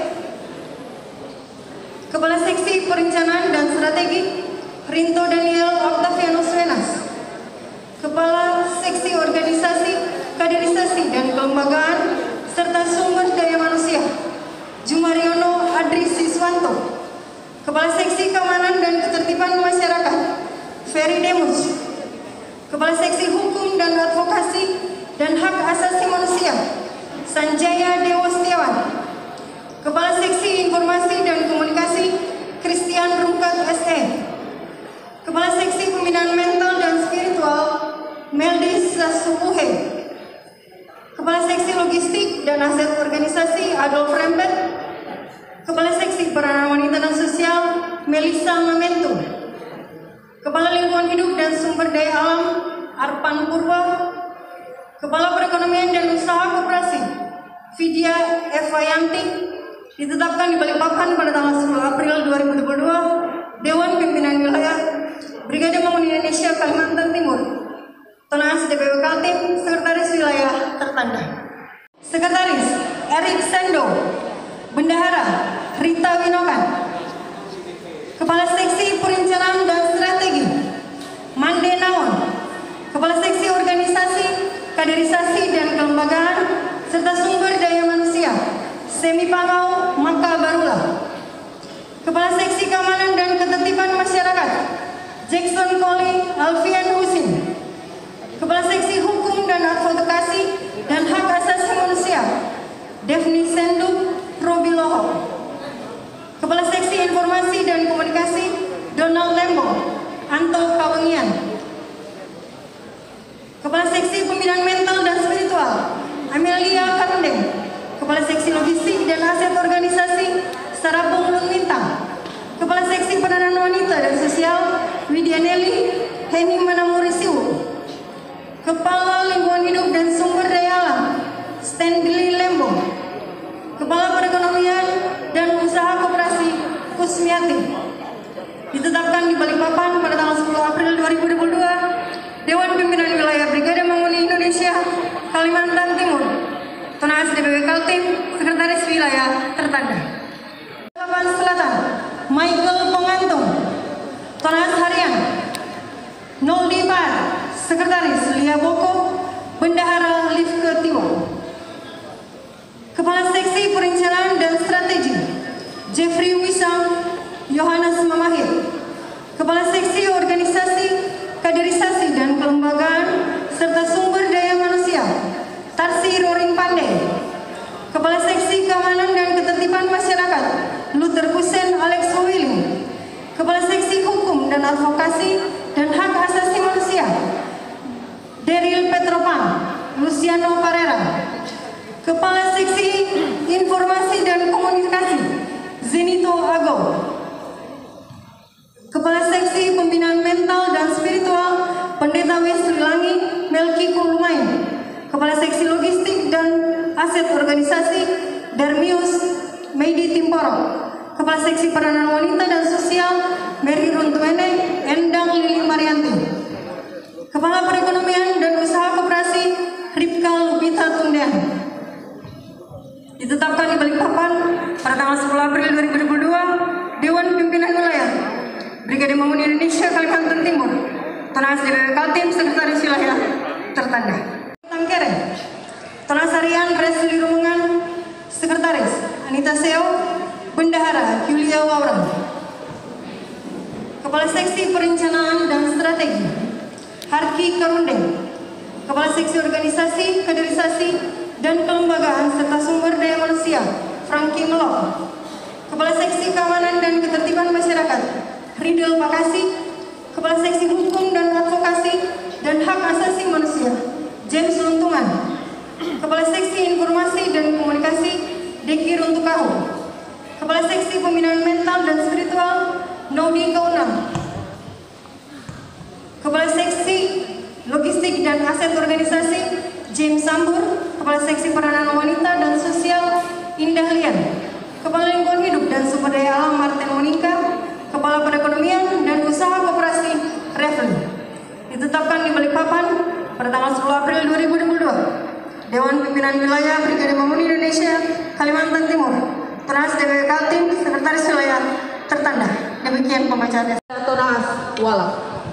Kepala Seksi Perencanaan dan Strategi Rinto Daniel Octavianus Wenas, Kepala Seksi Organisasi, Kaderisasi dan Kelembagaan serta Sumber Daya Manusia Jumariono Adri Siswanto, Kepala Seksi Keamanan dan Ketertiban Masyarakat Ferry Demus, Kepala Seksi Hukum dan Advokasi dan Hak Asasi Manusia Sanjaya Dewa Setiawan, Kepala Seksi Informasi dan Komunikasi Christian Rungkat SE, Kepala Seksi Pembinaan Mental dan Spiritual Meldis Sasubuhe, Kepala Seksi Logistik dan Aset Organisasi Adolf Rempet, Kepala Seksi Peranan Wanita dan Sosial Melissa Mamento, Kepala Lingkungan Hidup dan Sumber Daya Alam Arpan Purwa, Kepala Perekonomian dan Usaha Koperasi Vidya Evayanti. Ditetapkan di Balikpapan pada tanggal 10 April 2022, Dewan Pimpinan Wilayah Brigade Maung Indonesia Kalimantan Timur, Tonas DPW Kaltim, Sekretaris Wilayah tertanda. Sekretaris Erik Sendo, Bendahara Rita Winokan, Kepala Seksi Perencanaan dan Strategi Mande Naon, Kepala Seksi Organisasi, Kaderisasi dan Kelembagaan serta Sumber Daya Manusia Semi Pangau Maka Barula, Kepala Seksi Keamanan dan Ketertiban Masyarakat Jackson Koli Alfian Husin, Kepala Seksi Hukum dan Advokasi dan Hak Asasi Manusia Devni Sendu Robiloho, Kepala Seksi Informasi dan Komunikasi Donald Lembo Anto Kawengian, Kepala Seksi Pembinaan Mental dan Spiritual Amelia Karundeng, Kepala Seksi Logistik dan Aset Organisasi Sarapung Lungmintang, Kepala Seksi Peranan Wanita dan Sosial Widya Nelly Heni Manamurisiu, Kepala Lingkungan Hidup dan Sumber Daya Alam Stanley Lembo, Kepala Perekonomian dan Usaha Koperasi Kusmiati. Ditetapkan di Balikpapan pada tanggal 10 April 2022, Dewan Pimpinan Wilayah Brigade Maung Indonesia Kalimantan Timur, Tonas DPW Kaltim, Sekretaris Wilayah tertanda. Balikpapan Selatan, Michael Pengantung, Tonas Harian Noldi Par, Sekretaris Lia Boko, Bendahara Livke Tiwa, Kepala Seksi Perencanaan dan Strategi Jeffrey Wisam Yohanes Mamahir, Kepala Seksi Organisasi, Kaderisasi dan Kelembagaan serta Sumber Daya Manusia Tarsi Roring Pandey, Kepala Seksi Keamanan dan Ketertiban Masyarakat Luther Kusen Alex Willing, Kepala Seksi Hukum dan Advokasi dan Hak Asasi Manusia Daryl Petropan Luciano Parera, Kepala Seksi Informasi dan Komunikasi Zenito Ago, Kepala Seksi Pembinaan Mental dan Spiritual Pendeta Weslilangi Melki Kulumain, Kepala Seksi Logistik dan Aset Organisasi Darmius Meidi Timporo, Kepala Seksi Peranan Wanita dan Sosial Mary Runtuene Endang Lili Marianti, Kepala Perekonomian dan Usaha Koperasi Ripka Lubita Tundean. Ditetapkan di Balikpapan pada tanggal 10 April 2022, Dewan Pimpinan Wilayah Brigade Maung Indonesia Kalimantan Timur, Tonas DPW Kaltim, Sekretaris Wilayah tertanda. Tangkere, Tonasarian Resli Rumungan, Sekretaris Anita Seo, Bendahara Yulia Waurang, Kepala Seksi Perencanaan dan Strategi Harki Karundeng, Kepala Seksi Organisasi, Kaderisasi dan Kelembagaan serta Sumber Daya Manusia Franky Melok, Kepala Seksi Keamanan dan Ketertiban Masyarakat Ridel Makasi, Kepala Seksi Hukum dan Advokasi dan Hak Asasi Manusia James Luntungan, Kepala Seksi Informasi dan Komunikasi Deki Runtukahu, Kepala Seksi Pembinaan Mental dan Spiritual Nodi Kaunang, Kepala Seksi Logistik dan Aset Organisasi James Sambur, Kepala Seksi Peranan Wanita dan Sosial Indah Lian, Kepala Lingkungan Hidup dan Sumber Daya Alam Martin Monika, Kepala Perekonomian dan Usaha Koperasi Refli. Ditetapkan di Balikpapan pada tanggal 10 April 2022. Dewan Pimpinan Wilayah Brigade Mamuni Indonesia Kalimantan Timur, Tunas DPW Kaltim, Sekretaris Wilayah tertanda. Demikian pembacaan. Tonas Walak.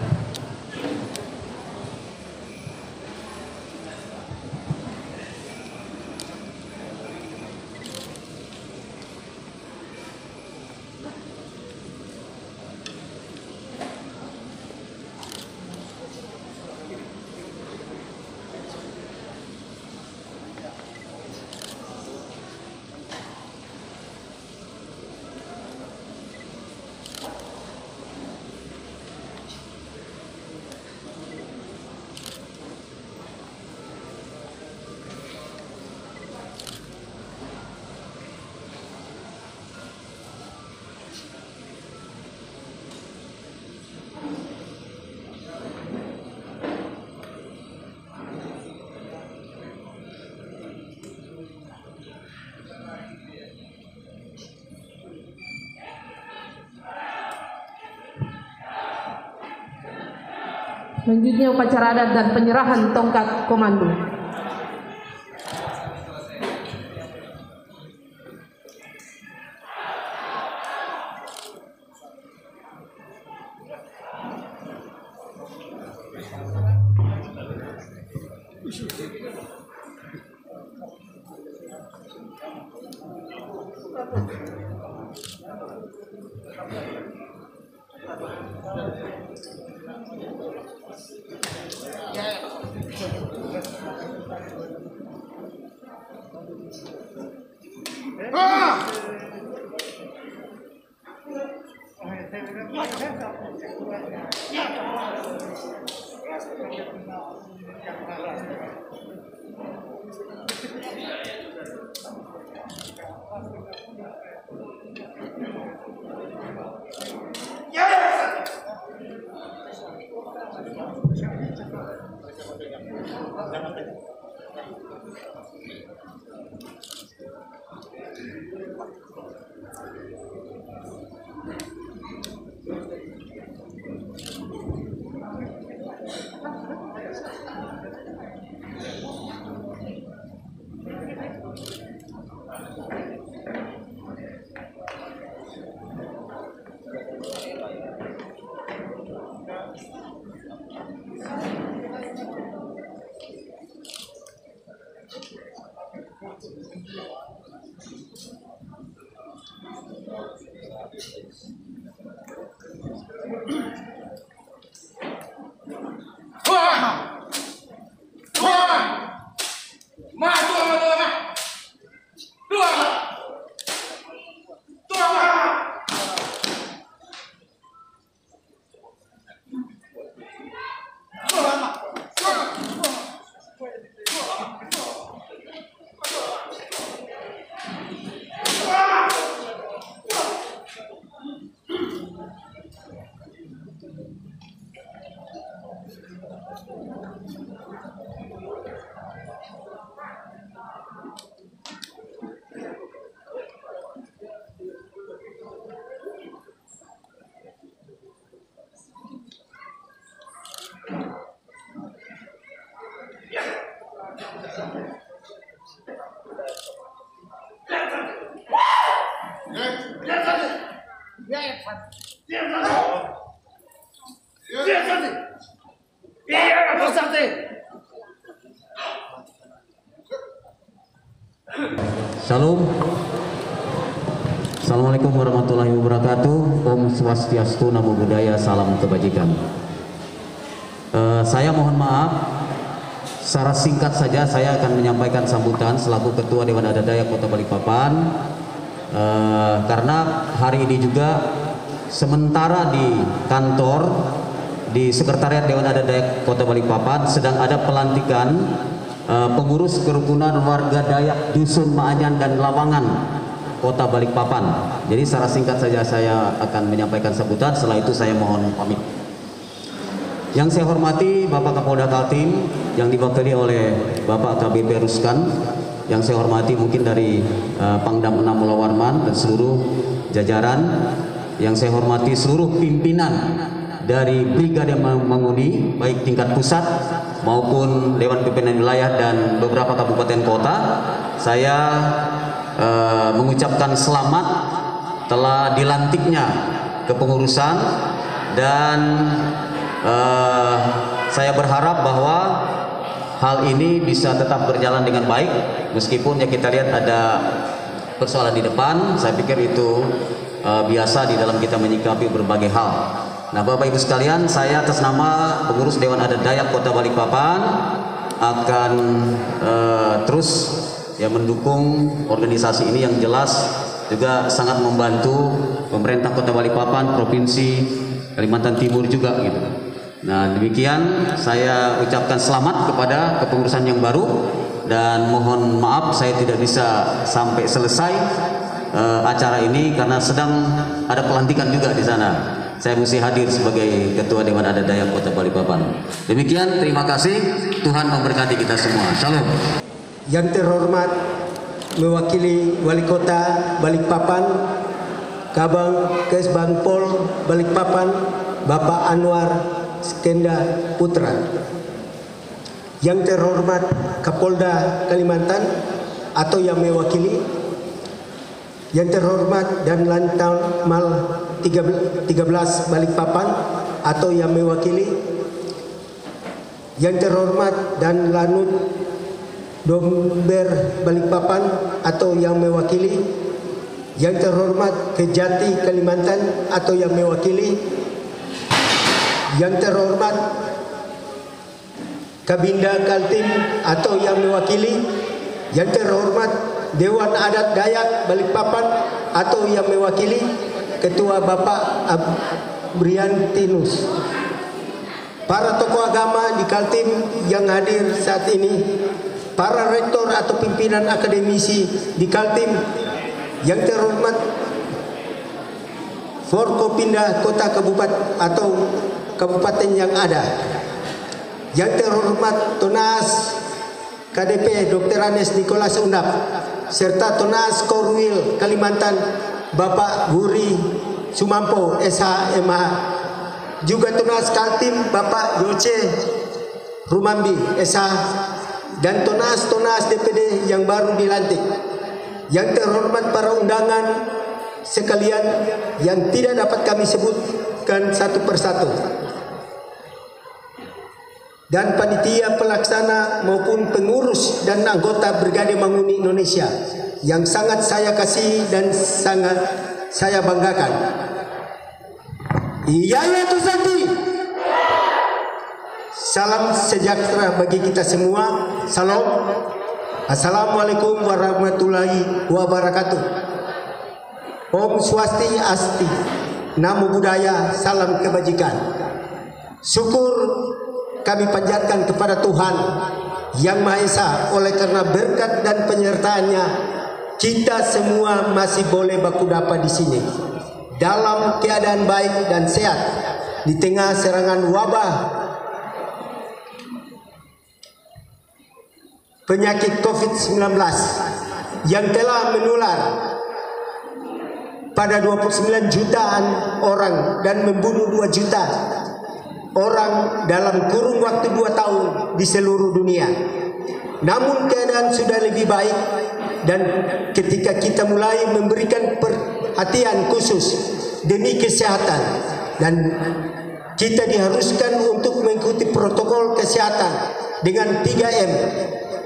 Selanjutnya upacara adat dan penyerahan tongkat komando. Shalom. Assalamualaikum warahmatullahi wabarakatuh. Om Swastiastu, Namo Buddhaya, salam kebajikan. Saya mohon maaf, secara singkat saja saya akan menyampaikan sambutan selaku Ketua Dewan Adat Dayak Kota Balikpapan. Karena hari ini juga sementara di kantor, di Sekretariat Dewan Adat Dayak Kota Balikpapan sedang ada pelantikan pengurus kerukunan warga Dayak Dusun Maanyan dan Lawangan Kota Balikpapan. Jadi secara singkat saja saya akan menyampaikan sambutan, setelah itu saya mohon pamit. Yang saya hormati Bapak Kapolda Kaltim yang diwakili oleh Bapak KBP Ruskan, yang saya hormati mungkin dari Pangdam 6 Mula Warman dan seluruh jajaran, yang saya hormati seluruh pimpinan dari Brigade Manguni baik tingkat pusat maupun Dewan Pimpinan Wilayah dan beberapa kabupaten kota. Saya mengucapkan selamat telah dilantiknya kepengurusan, dan saya berharap bahwa hal ini bisa tetap berjalan dengan baik meskipun ya kita lihat ada persoalan di depan. Saya pikir itu biasa di dalam kita menyikapi berbagai hal. Nah, Bapak Ibu sekalian, saya atas nama pengurus Dewan Adat Dayak Kota Balikpapan akan terus ya mendukung organisasi ini yang jelas juga sangat membantu pemerintah Kota Balikpapan, Provinsi Kalimantan Timur juga gitu. Nah, demikian saya ucapkan selamat kepada kepengurusan yang baru, dan mohon maaf saya tidak bisa sampai selesai acara ini karena sedang ada pelantikan juga di sana. Saya mesti hadir sebagai Ketua Dewan Adat Dayak Kota Balikpapan. Demikian, terima kasih. Tuhan memberkati kita semua. Shalom. Yang terhormat mewakili Wali Kota Balikpapan, Kabang Kesbang Pol Balikpapan, Bapak Anwar Skenda Putra. Yang terhormat Kapolda Kalimantan atau yang mewakili, yang terhormat dan Lantal Mal 13 Balikpapan atau yang mewakili, yang terhormat dan Lanut Domber Balikpapan atau yang mewakili, yang terhormat Kejati Kalimantan atau yang mewakili, yang terhormat Kabinda Kaltim atau yang mewakili, yang terhormat Dewan Adat Dayak Balikpapan atau yang mewakili, Ketua Bapak Abriantinus, para tokoh agama di Kaltim yang hadir saat ini, para rektor atau pimpinan akademisi di Kaltim, yang terhormat Forkopimda Kota Kabupaten atau kabupaten yang ada, yang terhormat Tonas KDP Dr. Anes Nikolas Undap, serta Tonas Korwil Kalimantan Bapak Guri Sumampo SHMH, juga Tonas Kaltim Bapak Yoce Rumambi SH, dan Tonas DPD yang baru dilantik. Yang terhormat para undangan sekalian yang tidak dapat kami sebutkan satu persatu, dan panitia pelaksana maupun pengurus dan anggota Brigade Manguni Indonesia yang sangat saya kasihi dan sangat saya banggakan. Iya Tusanti. Salam sejahtera bagi kita semua. Salam. Assalamualaikum warahmatullahi wabarakatuh. Om Swastiastu, Namo Buddhaya, salam kebajikan. Syukur kami panjatkan kepada Tuhan Yang Maha Esa, oleh karena berkat dan penyertaannya kita semua masih boleh baku dapat di sini dalam keadaan baik dan sehat di tengah serangan wabah penyakit COVID-19 yang telah menular pada 29 jutaan orang dan membunuh 2 juta orang dalam kurun waktu 2 tahun di seluruh dunia. Namun keadaan sudah lebih baik, dan ketika kita mulai memberikan perhatian khusus demi kesehatan, dan kita diharuskan untuk mengikuti protokol kesehatan dengan 3M,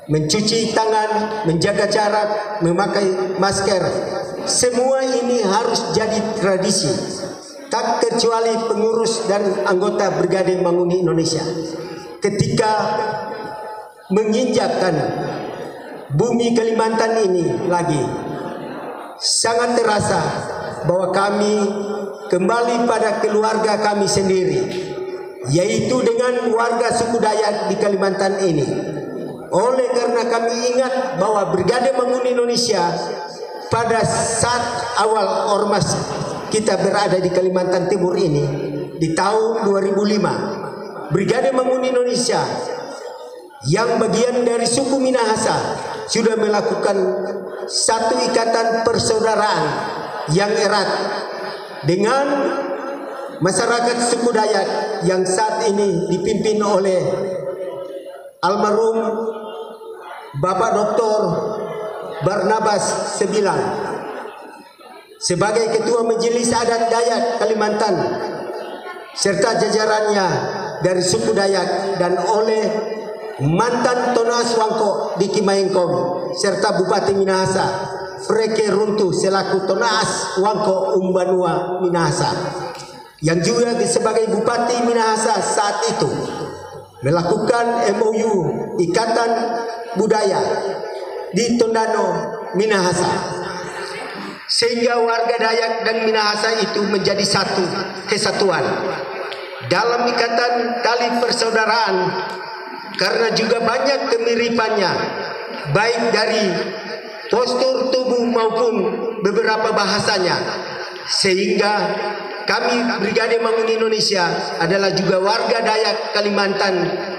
mencuci tangan, menjaga jarak, memakai masker. Semua ini harus jadi tradisi, tak kecuali pengurus dan anggota Brigade Manguni Indonesia. Ketika menginjakkan bumi Kalimantan ini lagi, sangat terasa bahwa kami kembali pada keluarga kami sendiri, yaitu dengan warga suku Dayak di Kalimantan ini. Oleh karena kami ingat bahwa Brigade Manguni Indonesia pada saat awal ormas kita berada di Kalimantan Timur ini di tahun 2005, Brigade Manguni Indonesia yang bagian dari suku Minahasa sudah melakukan satu ikatan persaudaraan yang erat dengan masyarakat suku Dayak yang saat ini dipimpin oleh almarhum Bapak Dr. Barnabas Sebilang sebagai Ketua Majelis Adat Dayak Kalimantan serta jajarannya dari suku Dayak, dan oleh mantan Tonaas Wangko Diki Maengkom serta Bupati Minahasa Freke Runtu selaku Tonaas Wangko Umbanua Minahasa, yang juga sebagai Bupati Minahasa saat itu melakukan MOU Ikatan Budaya di Tondano Minahasa, sehingga warga Dayak dan Minahasa itu menjadi satu kesatuan dalam ikatan tali persaudaraan, karena juga banyak kemiripannya baik dari postur tubuh maupun beberapa bahasanya, sehingga kami Brigade Manguni Indonesia adalah juga warga Dayak Kalimantan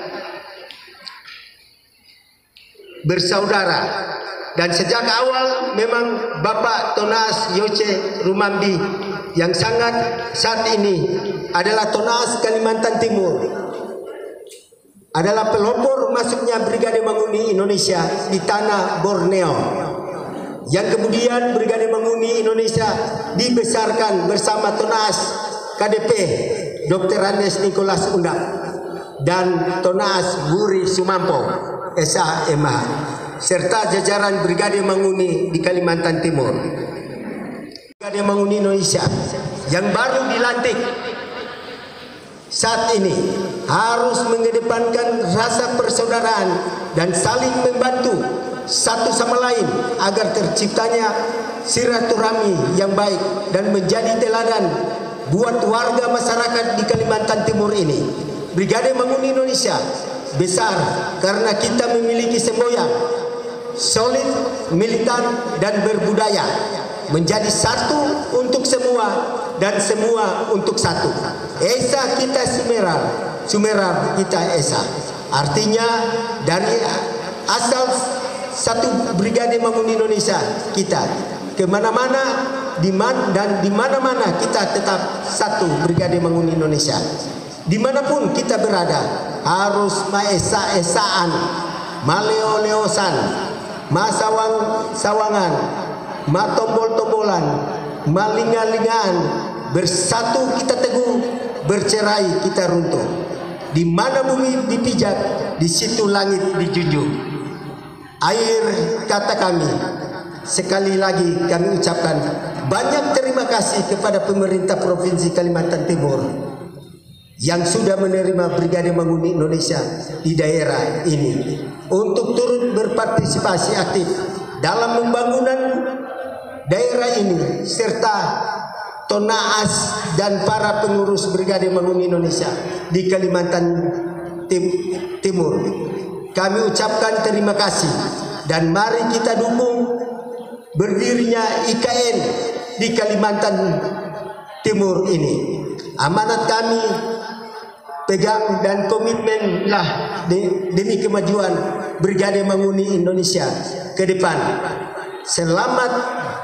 bersaudara. Dan sejak awal memang Bapak Tonaas Yoce Rumambi yang sangat saat ini adalah Tonaas Kalimantan Timur adalah pelopor masuknya Brigade Manguni Indonesia di tanah Borneo, yang kemudian Brigade Manguni Indonesia dibesarkan bersama Tonaas KDP Dr. Andes Nicholas Undak dan Tonaas Buri Sumampo SHMH serta jajaran Brigade Manguni di Kalimantan Timur. Brigade Manguni Indonesia yang baru dilantik saat ini harus mengedepankan rasa persaudaraan dan saling membantu satu sama lain agar terciptanya silaturahmi yang baik dan menjadi teladan buat warga masyarakat di Kalimantan Timur ini. Brigade Manguni Indonesia besar karena kita memiliki semboyan solid, militan, dan berbudaya, menjadi satu untuk semua dan semua untuk satu. Esa kita Sumerar, Sumerar kita Esa. Artinya dari asal satu Brigade Manguni Indonesia kita kemana-mana dan di mana-mana kita tetap satu Brigade Manguni Indonesia. Dimanapun kita berada harus maesa-esaan, maleo-leosan, masawang-sawangan, matombol-tombolan, malinga-lingaan, bersatu kita teguh, bercerai kita runtuh. Di mana bumi dipijak, di situ langit dijunjung. Akhir kata kami, sekali lagi kami ucapkan banyak terima kasih kepada pemerintah Provinsi Kalimantan Timur yang sudah menerima Brigade Manguni Indonesia di daerah ini untuk turut berpartisipasi aktif dalam pembangunan daerah ini, serta Tonaas dan para pengurus Brigade Manguni Indonesia di Kalimantan Timur. Kami ucapkan terima kasih dan mari kita dukung berdirinya IKN di Kalimantan Timur ini. Amanat kami pegang dan komitmenlah demi kemajuan Brigade Manguni Indonesia ke depan. Selamat,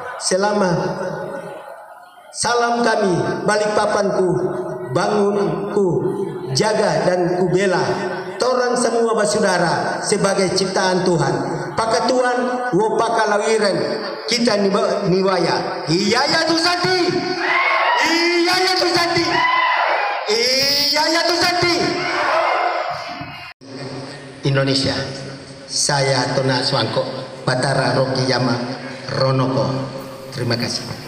salam kami Balikpapanku, bangunku, jaga dan kubela. Torang semua bersaudara sebagai ciptaan Tuhan. Pakatuan wo pakalawiren kita niwaya. Iya tu sati. Iya tu sati. Iya tu sati. Indonesia. Saya Tona Swangko Batara Rocky Yama Ronoko. Terima kasih.